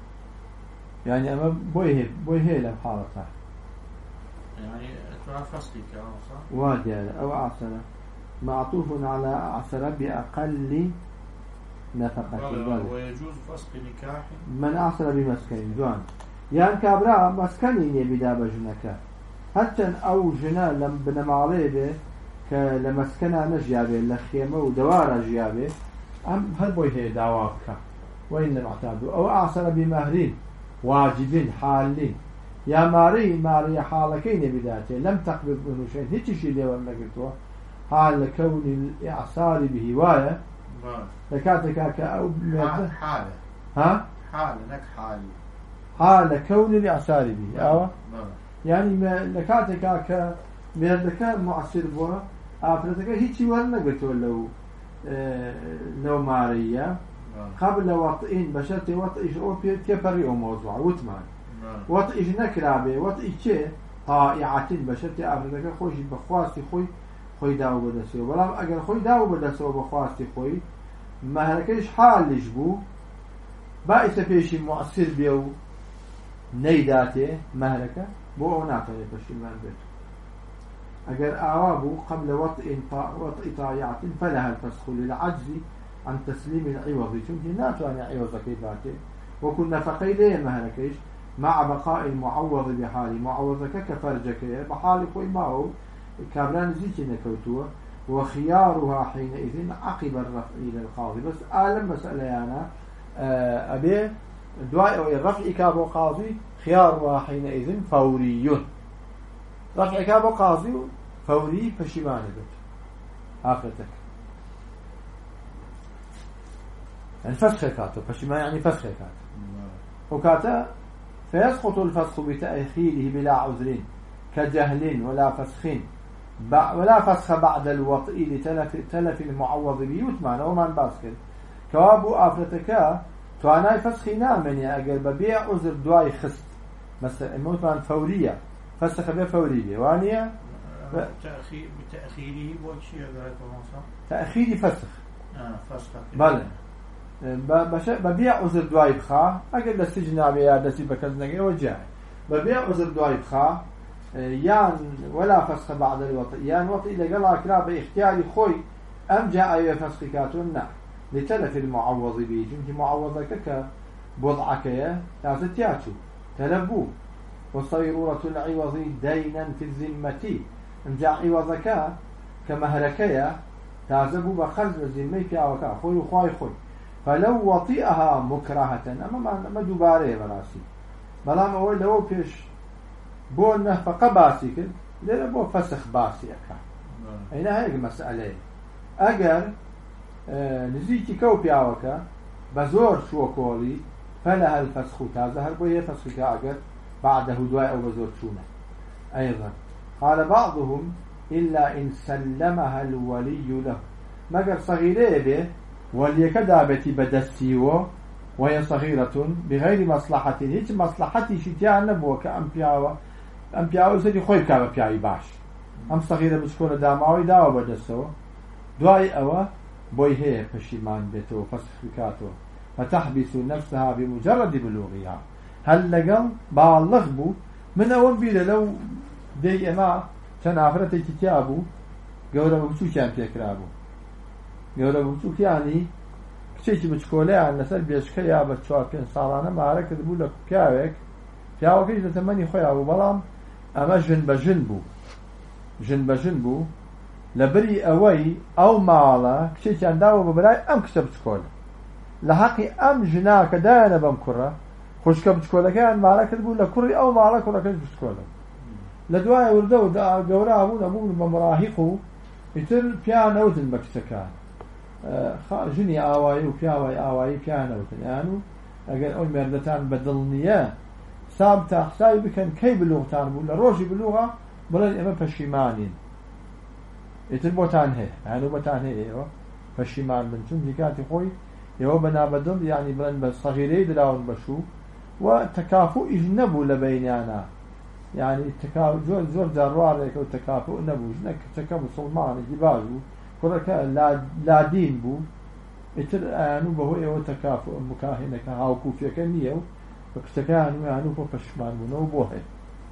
يعني أما بويه بويه لم حالته
يعني ترافسك صح
وادي أو أعسر معطوف على أعسر بأقل نفقة
ويجوز فسخ نكاح
من أعسر بمسكن جوان يعني كابرا مسكني يبدا بجنك حتى أو جنا لم بنمالي به كلمسكنا نجيابه لخيمة ودوار جيابه أم هل بويه دعوابك وإن لم اعتادوا أو أعسر بمهرين واجبين حالين يا ماري ماري حالكين بداته لم تقبض منه شيء هيك شيء ليه ولا قلتوه حال كون الإعصار بهواية لكاتك كأو
حالة
ها
حالة لك حالي
حال كون الإعصار به أو يعني لكاتك ك من الذكاء معصر بوا أفرتك هيك ولا قلتوه لو اه لو مارية قبل وطئين بشرط وطئش أو تبرئ موضوع وثمان وطئش نكرابه وطئش طائعة بشرط أفرتك خوش بخواستي خوي خوي داو بدسو بلام اگر خوي داو بدسو بخواستي خوي ما هلكيش حال لجبو باعث بيشي مؤثر بيو نيداته مهلكة بو او نعطي بشيمان بيت اگر اوابو قبل وطئ وطئ طائعة فلها الفسخ للعجز عن تسليم العوض چونك ناتو عن عوض كيباته وكن نفقي ليه مهلكيش مع بقاء المعوض بحال معوضك كفرجك بحال خوي معه كابلان زيتي نكوتوه وخيارها حينئذ عقب الرفع إلى القاضي بس أعلم مسألة أنا أبي دعاء الرفع كابو قاضي خيارها حينئذ فوري رفع كابو قاضي فوري فشمان بك آخرتك يعني فسخ كاتو فشمان يعني فسخ كاتو وكاتا فيسقط الفسخ بتأخيره بلا عذرين كجهل ولا فسخ ولا فسخ بعد الوطء لتلف تلف المعوض بيوت معنا وما باسكت كوابو آفرتك تواناي فسخي نامن يا أجل ببيع عذر دواي خست مثلا الموت مان فورية فسخ بيه فورية وانيا
ب... تأخير بتأخيره بوشي أجل
تأخيري فسخ
آه فسخ
بله بش ببيع عذر دواي بخا أجل السجن أبي أدسي بكذنك وجاي ببيع عذر دواي بخا يان ولا فسخ بعد الوطء يان وطئ لقلا كلا باختيار خوي أم جاء فسخ كاتون نعم لتلف المعوض به جنك معوضك كبضعك يا تاتياتو تلبو وصيرورة العوض دينا في الذمة أم جاء عوضك كمهركيا تعزبوا بخرج الذمة كاوكا خوي وخواي خوي فلو وطئها مكرهة أما ما دوباره براسي بلام أول لو بيش بو النفقة باسي كد لأنه بو فسخ باسي أكا هنا هيك مسألة أجر آه نزيتي كوبي عوكا بزور شو كولي فلها الفسخ تازه هل بو يفسخ أجر بعد هدواء أو بزور شونه أيضا قال بعضهم إلا إن سلمها الولي له مجر صغيرة به وليكدابتي بدستيو وهي صغيرة بغير مصلحة هيك مصلحتي شتيان نبوة كأمبياوة أمبياوة سيدي خوي كابا بياي باش أم صغيرة بتكون داماوي داوة بدسو دواي أوا بوي هي فشيمان بيتو فسخكاتو فتحبس نفسها بمجرد بلوغها هل لقل بالغ بو من أول بيلا لو دي إما تنافرتي كتابو قولة بسو كان تكرابو گەورە بچووکیانی کچێکی بچکۆلەیان لەسەر بێشکە یا بە چوار پێنج ساڵانە مارە کرد بوو لە پیاوێک پیاوەکەش لە تەمەنی خۆیان بوو بەڵام ئەمە ژن بە ژن بوو ژن بە ژن بوو لە بری ئەوەی ئەو ماڵە کچێکیان داوە بە بەلای ئەم کچە بچکۆلە لە حەقی ئەم ژنا کە دایانە بەم کوڕە خوشکە بچکۆلەکەیان مارە کرد بوو لە کوڕی ئەو ماڵە کوڕەکەش بچکۆلە لە دوای وردە و گەورە بوون ئەبوون بە مراهیق و ئیتر پیان نەوتن بە کچەکان ژنی ئاوایی و پیاوای ئاوایی پیان نەوتن یان و ئەگەر ئەو مێردەتان بەدڵ نییە سام تا حسابی بکەن کەی بلوغتان بوو لە ڕۆژی بلوغە بڵێن ئێمە پەشیمانین ئیتر بۆتان هەیە هەنوو بەتان هەیە ئێوە پەشیمان بن چونکی کاتی خۆی ئێوە بەنابەدڵ یعنی بڵێن بە سەغیرەی دراون بەشوو و تەکافوئیش نەبوو لە بەینیانە یعنی زۆر زۆر جاڕوارێکە و تەکافوء نەبوو ژنە کچەکە موسڵمانێکی باش بوو کوڕەکە لادین بوو ئیتر ئەیانوو بەهۆی ئەوە تەکافوء مکاهێنەکە هاوکوفیەکە نییە و بە کچەکە هەنوو یانوو بۆ پەشیمان بوونەوە بۆ هەیە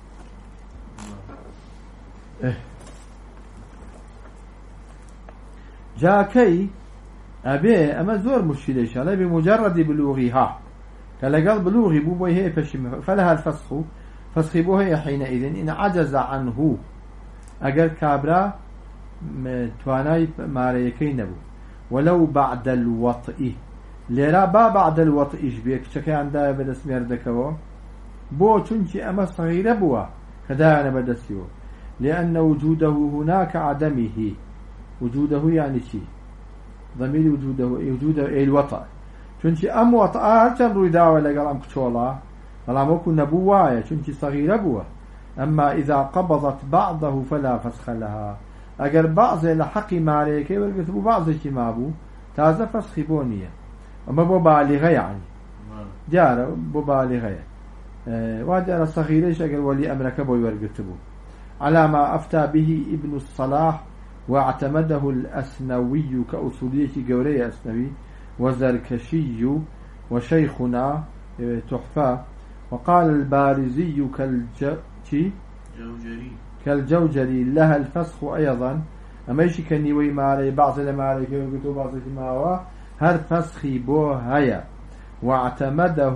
جاکەی ئەبێ ئەمە زۆر مشکلێشە لە بمجرد بلوغها کە لەگەڵ بلوغی بوو بۆی هەیە پەشیمە فلها الفسخ فسخی بۆ هەیە حینئذ إن عجز عنه ئەگەر کابرا توانای مارەیەکەی نەبوو ولو بعد الوطئ لێرا با بعد الوطئیش بێ کچەکەیان دایە بەدەست مێردەکەوە بۆ چونکی ئەمە سەغیرە بووە کە دایانە بەدەستیەوە لأن وجوده هناك عدمه وجوده يعني شي ضمير وجوده وجوده أي الوطأ چونکی ئەم وەطئە هەرچەند ڕووی داوە لەگەڵ ئەم کچۆڵە بەڵام وەکو نەبوو وایە چونکی سەغیرە بووە ئەمما إذا قبضت بعضه فلا فسخ لها ئەگەر بەعضێ لە حەقی مارەیەکەی وەرگرت بوو بەعضێکی مابوو تازە فەسخی بۆ نییە ئەمە بۆ بالغە یعنی دیارە بۆ بالغەیە وا دیارە سەغیرەیش ئەگەر وەلی ئەمرەکە بۆی وەرگرت بوو على ما أفتى به ابن الصلاح واعتمده الأسنوي كأصولية جورية أسنوي وزركشي وشيخنا تحفة وقال البارزي كالجوجري كالجوجري لها الفسخ أيضا أما يشي كنيوي مالي بعض المالي كيوغتو بعض الماوا هر فسخي بو هيا واعتمده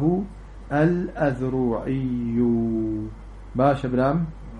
الأذرعي باش برام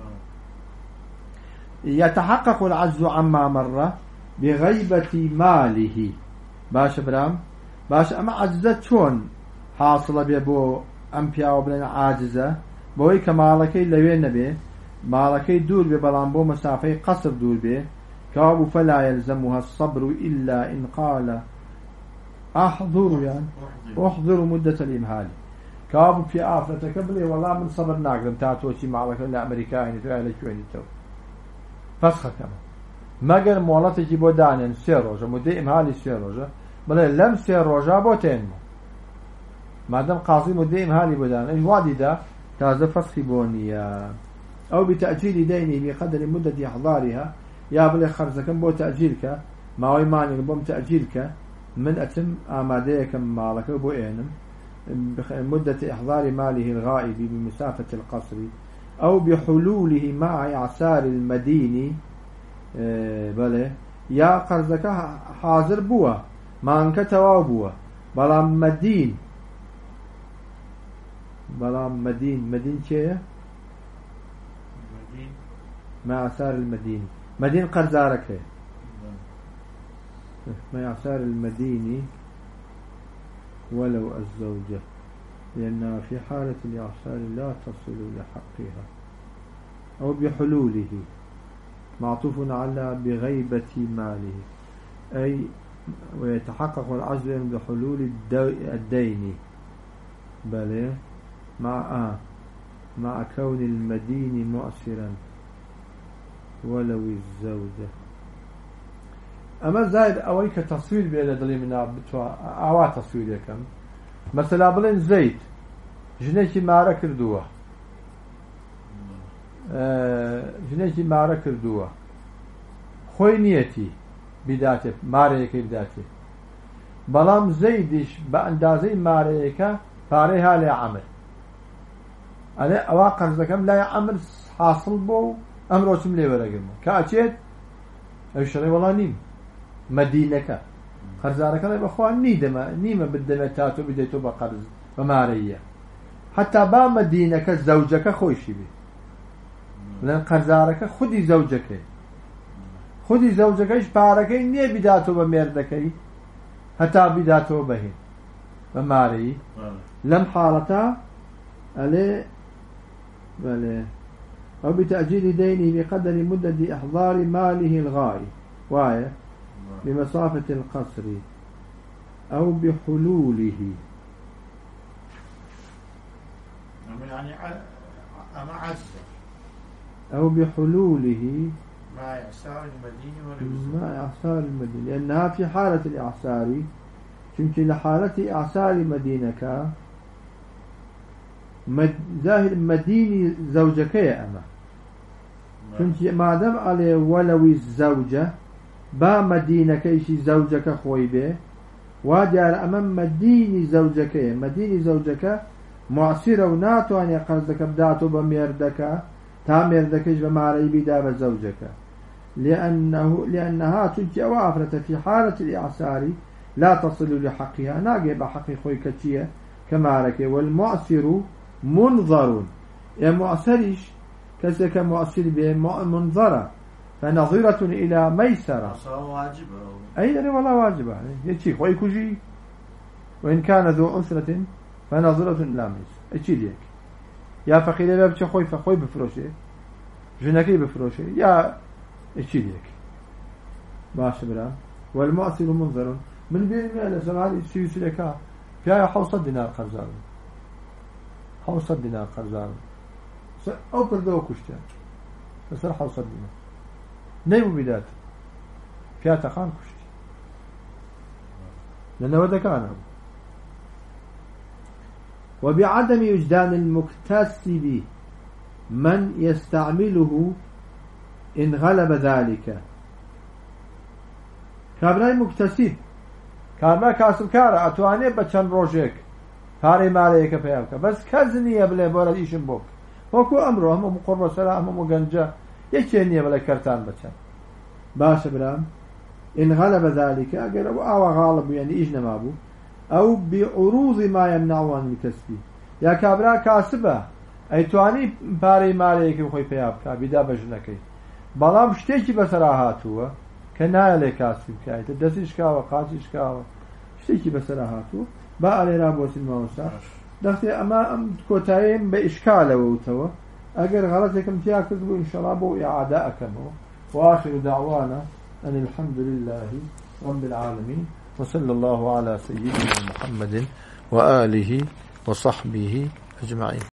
يتحقق العجز عما مر بغيبة ماله باش برام باش أما عجزة شون حاصلة بيبو أم بياو بلين عاجزة بوي كمالكي لوين نبي مالكي دور ببلان بو مسافة قصر دور بي كابو فلا يلزمها الصبر إلا إن قال أحضر يعني أحضر مدة الإمهال كابو في آفرتك بلي والله من صبر ناقدم تاتوشي مالكي لأمريكاني فعلا شويني تو فسخ كما مگر مولاتي بو دانين سي روجا مدة إمهالي سي روجا بلي لم سي روجا بو تنمو مادام قاضي مدة إمهالي بو دانين وادي دا تازه فسخ بونيا أو بتأجيل دينه بقدر مدة إحضارها يا بلي خرزك بو تأجيلك ما هو مانع بوم تأجيلك من أتم آماديك مالك بو إنم مدة إحضار ماله الغائب بمسافة القصر أو بحلوله مع إعسار المديني بله يا قرزك حاضر بوا ما انك تواو بوا بلا مدين بلا مدين مدين شيء مع إعسار المديني مدين قرزارك مع إعسار المديني ولو الزوجة لأنها في حالة الإعسار لا تصل لحقها أو بحلوله معطوف على بغيبة ماله أي ويتحقق العجز بحلول الدين بل مع آه مع كون المدين مؤثرا ولو الزوجة أما زائد أويك تصوير بين دليل من بتوا أوا تصوير كم مثلا بلين زيت جنيكي مارا كردوه جنيكي مارا كردوه خوي نيتي بداته ماريكي بداته بلام زيدش بأندازي ماريكا فاريها لا عمل أنا أواقع زكام لا عمل حاصل بو أمره شملي ورقمه كأشيد أو شري والله نيم مدينك قرزارك الله بأخوان نيدما نيمة بالدمتاتو بديتو بقرز بمارية حتى با مدينك زوجك خوشي بي لأن قرزارك خدي زوجك خدي زوجك إيش باركي نيه بداتو بميردكي حتى بداتو بهين بماري لم حالتا عليه بله أو بتأجيل دينه بقدر مدة إحضار ماله الغائي وايه بمسافة القصر أو بحلوله
يعني أما عزة
أو بحلوله
مع إعسار المدينة
مع إعسار المدينة لأنها في حالة الإعسار يمكن لحالة إعسار مدينك مد... ظاهر مديني زوجك يا أما كنت ما دام عليه ولو الزوجة با مدينك إيشي زوجك خوي به واديار أمام مديني زوجك مديني زوجك معصرة وناتو أن يقصدك بداتو بميردك تاميردكش بمعري بدا زوجك لأنه لأنها تنتي وافرة في حالة الإعسار لا تصل لحقها ناقي بحق خوي كتية كمارك والمعصر منظر يا معصرش كسك معصر به منظرة فنظرة إلى ميسرة
واجبة
أي يعني والله واجبة يتشي خوي كجي وإن كان ذو أسرة فنظرة إلى ميسرة يتشي ليك يا فقير بابتش خوي فخوي بفروشه جنكي بفروشه يا يتشي ليك باش برا والمعصر منظر من بين ماله زمان يتشي سلكا فيها حوصة دينار قرزان حوصة دينار قرزان أو كردو كشتان فصار حوصة دينار نيمو بدات فيها تخان كشتي لأنه وده كان وبعدم وجدان المكتسب من يستعمله إن غلب ذلك كابراي مكتسب كابرا كاسب كارا أتواني بچن روشك كاري ماليك فيها بس كزني يبلي بورد إيشن بوك وكو أمره هم مقرب سلام هم مقنجة يكيني يبلي كرتان بچن باش برام إن غلب ذلك أقل أو غالب يعني إيش نمابو أو بعروض ما يمنعه عن الكسب يا كابرا كاسبة أي تواني باري ماليك وخي بيابك بدا بجنكي بلام شتيكي بسراهاتو كنايا لي كاسب كاي تدسيش كاوا قاسيش كاوا شتيكي بسراهاتو با علي رابوس الموسى دختي أما أم كوتايم بإشكاله وتوا أقل غلطكم فيها كذبوا إن شاء الله بو إعاداءكم وآخر دعوانا أن الحمد لله رب العالمين وصلى الله على سيدنا محمد وآله وصحبه أجمعين.